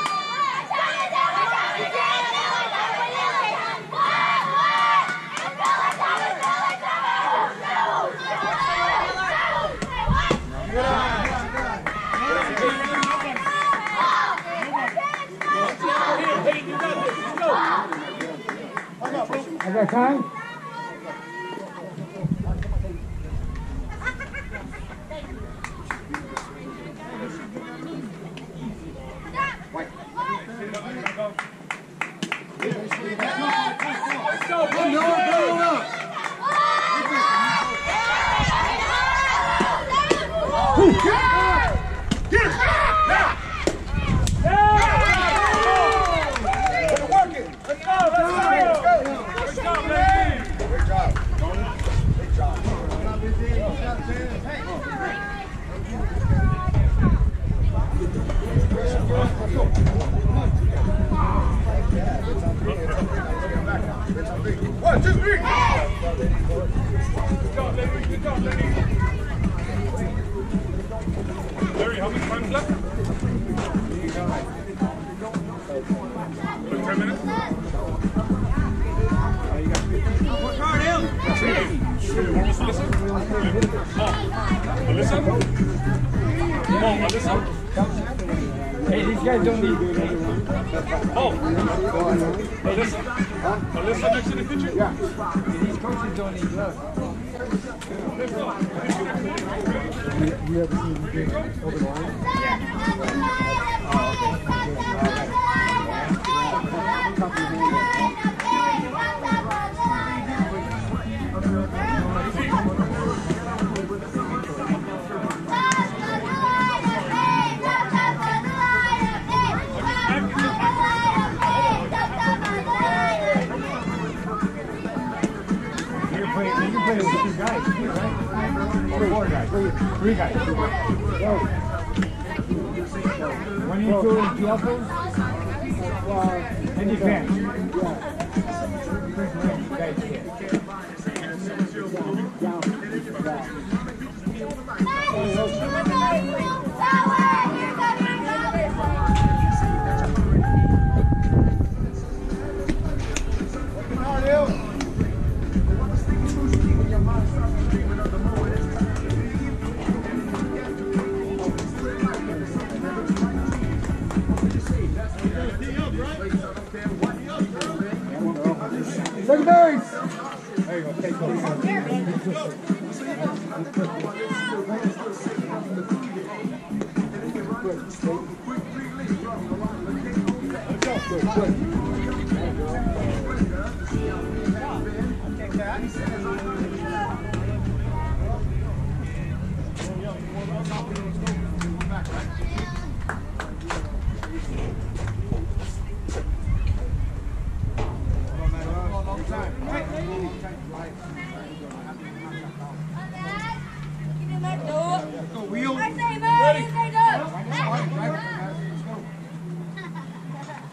I got time? Let's go, boys. No, no, no. Get it! Now! Let's go, let's go. Let's go, man. Great job. Great job. One, two, three. Good job, Larry. Good job, Larry. Larry, how many times left? Like ten minutes? Work hard, Hill. Almost Alyssa? Oh, Alyssa? Come on, Alyssa. Hey, these guys don't need good. Oh, Alyssa? Alyssa next to the pitcher? Yeah. These coaches don't need gloves. You ever seen them over the line? You play with two guys, too, right? Or four guys. Three guys. When you go in doubles, and defense. Second base! There you go, take those. Good, good. Go, wheel. I say, man, you say no.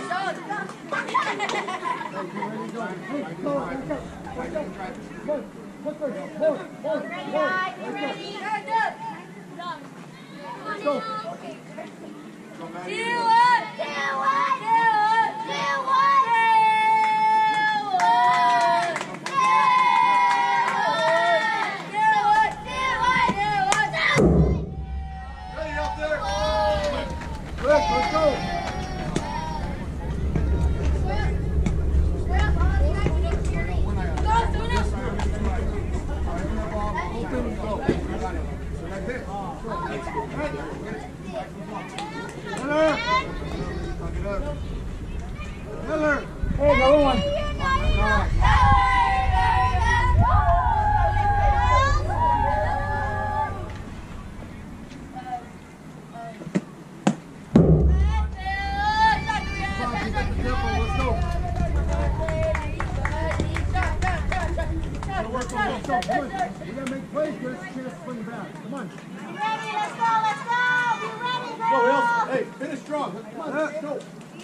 Hey, go on. Hey, finish strong. Come on, let's go.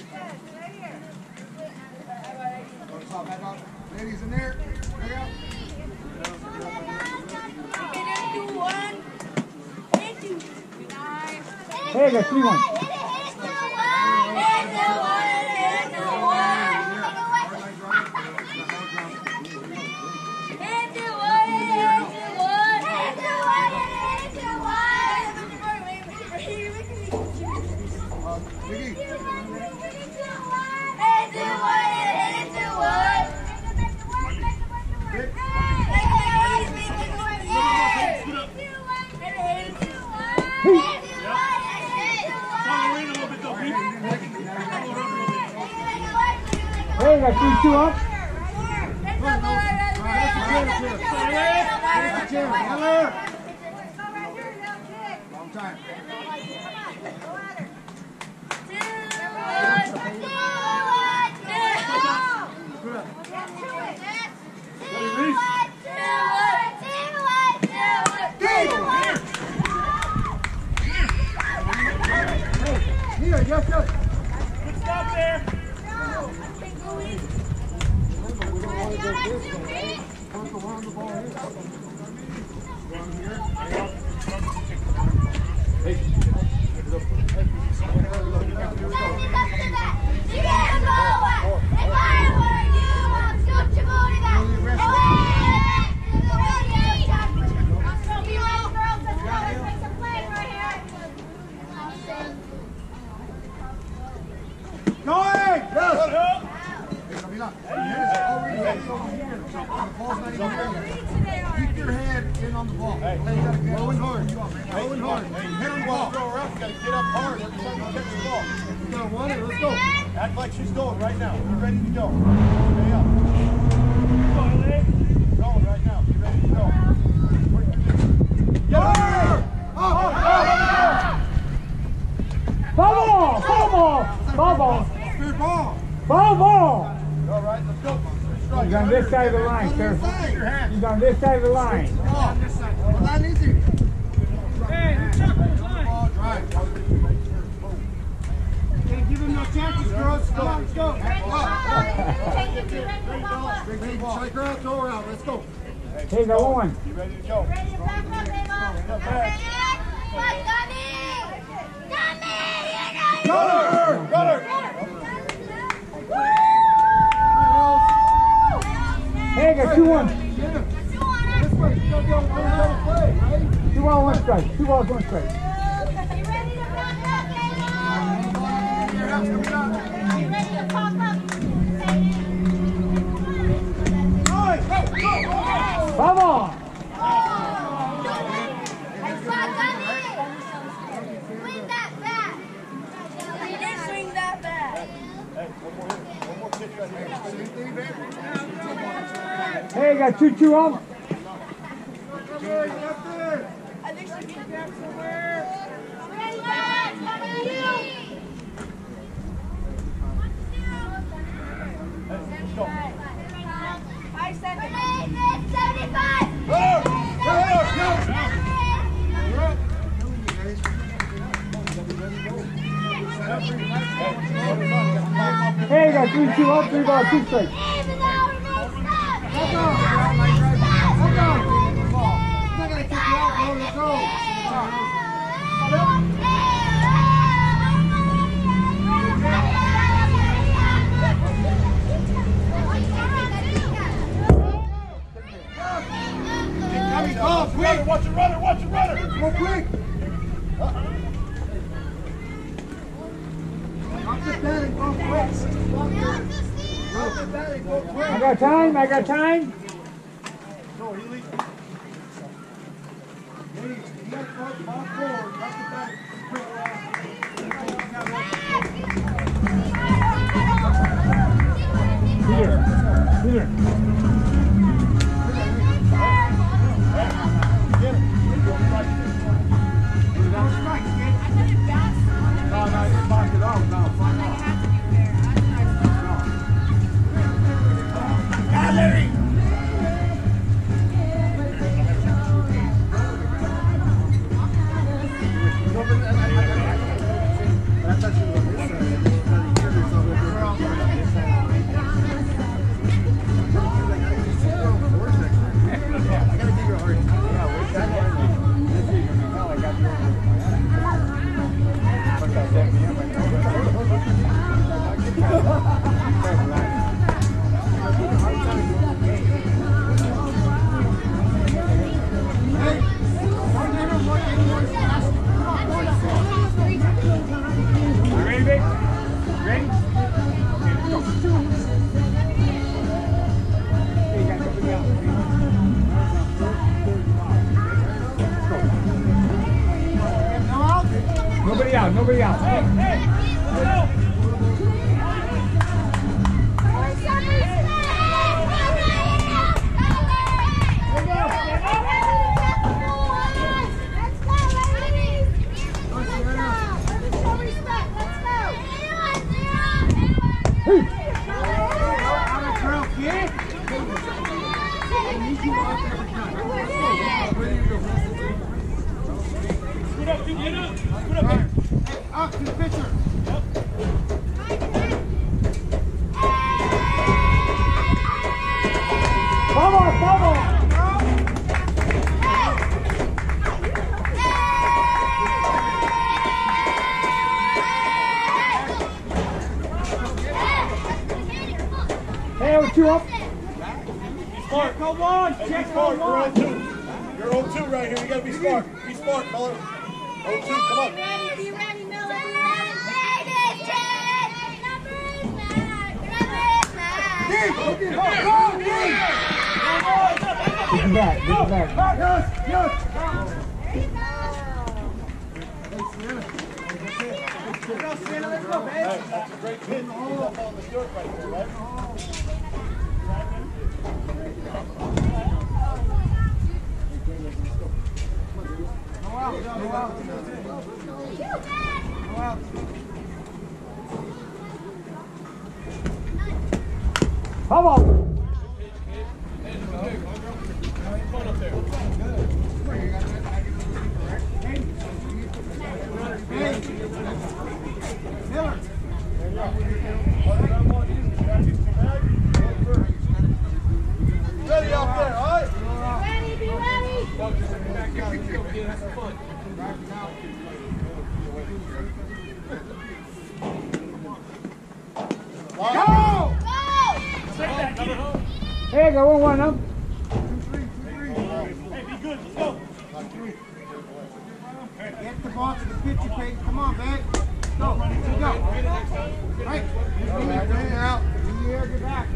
Ladies in there. Hurry up. Hey, got three one. Hey, got three two up. Long time. Here, yes, yes. Good stop there. Going! Yes! Hey, Camila, your head is already headed over here. The ball's not even here yet. Keep your head in on the ball. Hey, you gotta get low and hard. Low and hard. Hey, head on the ball. Throw her up. You gotta get up hard every time you catch the ball. You gotta want it. Let's go. Act like she's going right now. Be ready to go. Stay up. Going right now. Be ready to go. Get her! Oh! Oh! Ball ball! Ball ball! Ball ball! Good ball! Ball ball! All right, let's go. He's on this side of the line, sir. He's on this side of the line. On this side. Well, not easy. Hey, who's up on the line? Ball drive. Can't give him no chances, girls. Come on, let's go. Big Big ball. Shake her out, throw her out. Let's go. Hey, go on. You ready to go? Ready to back up, Emma? Ready? What, Gummy? Gummy! Got her! Got her! Hey, got two one. This way. You gotta be able to play, right? Two balls, one strike. Two balls, one strike. You ready to back up, Emma? You ready to pop up? Ball ball! Swing that bat! You didn't swing that bat! Hey, one more hit. One more pitch right here. Same thing, man. Hey, got two two up. I think she can grab somewhere. Ready, guys? What are you? Let's go. Five seconds. seventy-five! Go! Go! Go! Set up for your next one. right, three, two, up, three ball, two straight. Even though we made stop. Let's go. Let's go. I'm not gonna kick you out, bro. Let's go. Go, quick! Watch your runner, watch your runner! Go quick! Drop the bed and go quick! Drop the bed and go quick! I got time, I got time! Go, Healy. Hey, you got to go ball forward, drop the bed. Peter, Peter. Nobody out, nobody out. Hey, hey, go. Scoot up, get up, scoot up. Up to the pitcher. Vamos, vamos. Hey, we're two up. Be smart. Go one. Hey, Check be go smart. You're one. on two. You're on two right here. You gotta be smart. Be smart, fella. On two, come on. Be ready, be ready, Miller, be ready. Ladies, Ted. Number is nine. Number is nine. Go, go, Get him back, get him back. Yes, yes. Hey, that's a great hit. He's up on the dirt right there, right? Go out, go out. Go out. Come on. Miller. Ready out there, all right? Ready, be ready. That's fun. Go! Go! Hey, go one, one, up. Hey, be good, let's go. Get the ball to the pitcher, Peyton. Come on, man. Go, let's go. Right. Bring it out. In the air, get back.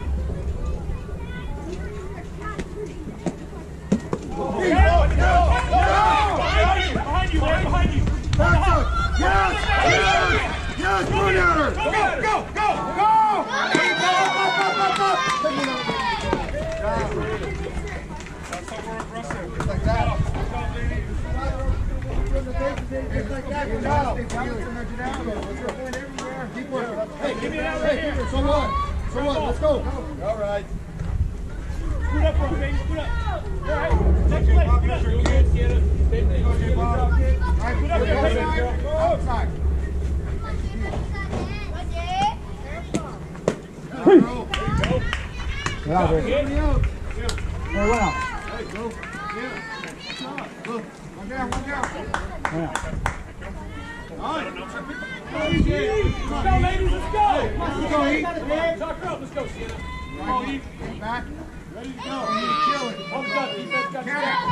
Go, go, go. Behind you, behind you, man, behind you. That's it. Yes, yes, yes, run at her. Go, go, go, go. Go! Up, up, up, up, up. That's how we're aggressive. Just like that. Just like that. Good job. Keep working. Hey, give me that right here. So what? So what? Let's go. All right. Scoot up, bro, baby, scoot up. All right, next leg, scoot up. You're good, get it. Same thing. All right, Scoot up there, baby. outside. What's it? Get out there. Kid. Hey, one out. Hey, go. Yeah. Look. One down, one down. One out. All right. Let's go, ladies, let's go. Let's go, Heath. Talk her up, let's go, Sienna. Come on, Heath. Back. Ready to go. Ready to kill it. Pump up, defense got to Count stop.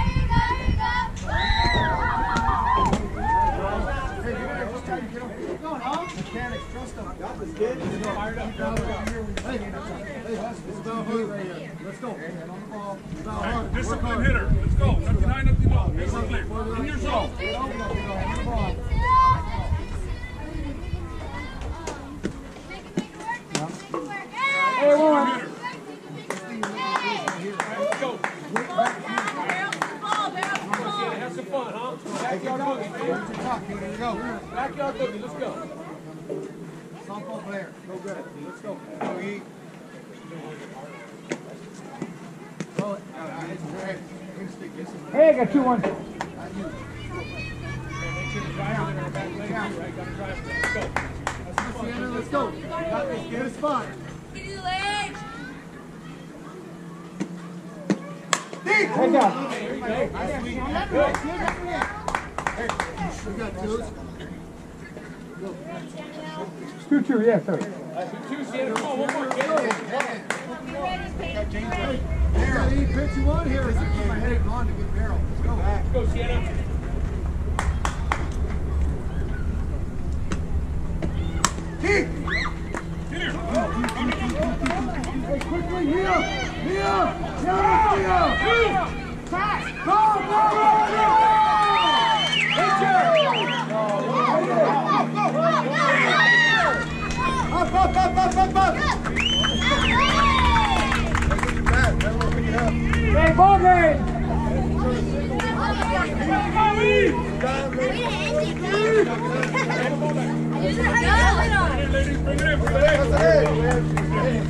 Hey, get there. Just try to get him. What's going on? Mechanics, trust them. Got this, kid. Fired up. Hey, hey, that's it's about hood right here. Let's go. Hand on the ball. It's about Hey, hood. Work discipline hard. hitter. Let's go. Nothing high, nothing low. Discipline. In your zone. Get on the ball. Hey, one. Let's go. Sienna, have some fun, huh? Backyard boogie, man. Here you go. Backyard boogie, let's go. Softball player. Go good. Let's go. Go eat. Roll it. Hey, I got two ones. Make sure the driver's in our back leg, right? Got to drive. Let's go. Sienna, let's go. You got this. Get a spot. Deep. Head down. There you go. We got twos. Two, two, yeah, sorry. Two, Sienna, come on, one more, kid. There, he pitch you on here. Is it keep my head on to get barrel? Let's go. Let's go, Sienna. Keep. Hey, quickly, Mia! Mia! Mia! Mia! Pass! Go, go, go, go! Pitcher! Up, up, up, up, up, up! Hey, ball game! Ladies, bring it in. Bring it in.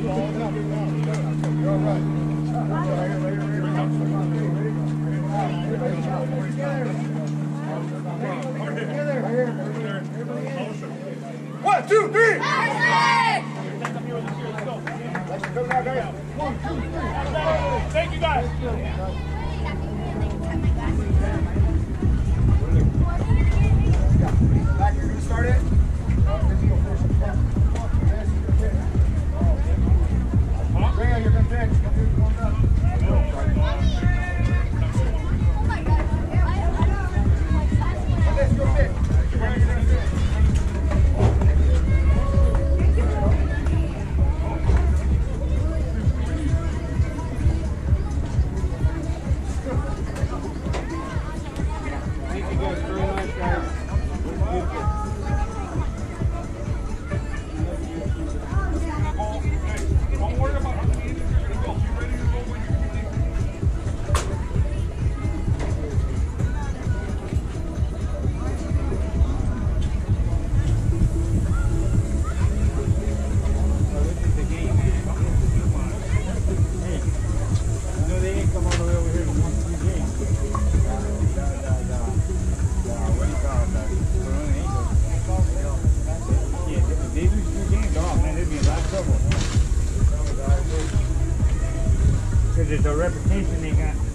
One, two, three! Thank you, guys. Back, you're going to start it? Rhea, you're going to pitch. Let's go pitch. Thank you guys very much, guys. Don't worry about how many innings you're going to go. Be ready to go when you're ready. No, they ain't come all the way over here to watch the game. The, the, the, the, what do you call it? The Corona Angels. Yeah, if they lose two games, oh man, they'd be in a lot of trouble. Because it's a reputation they got.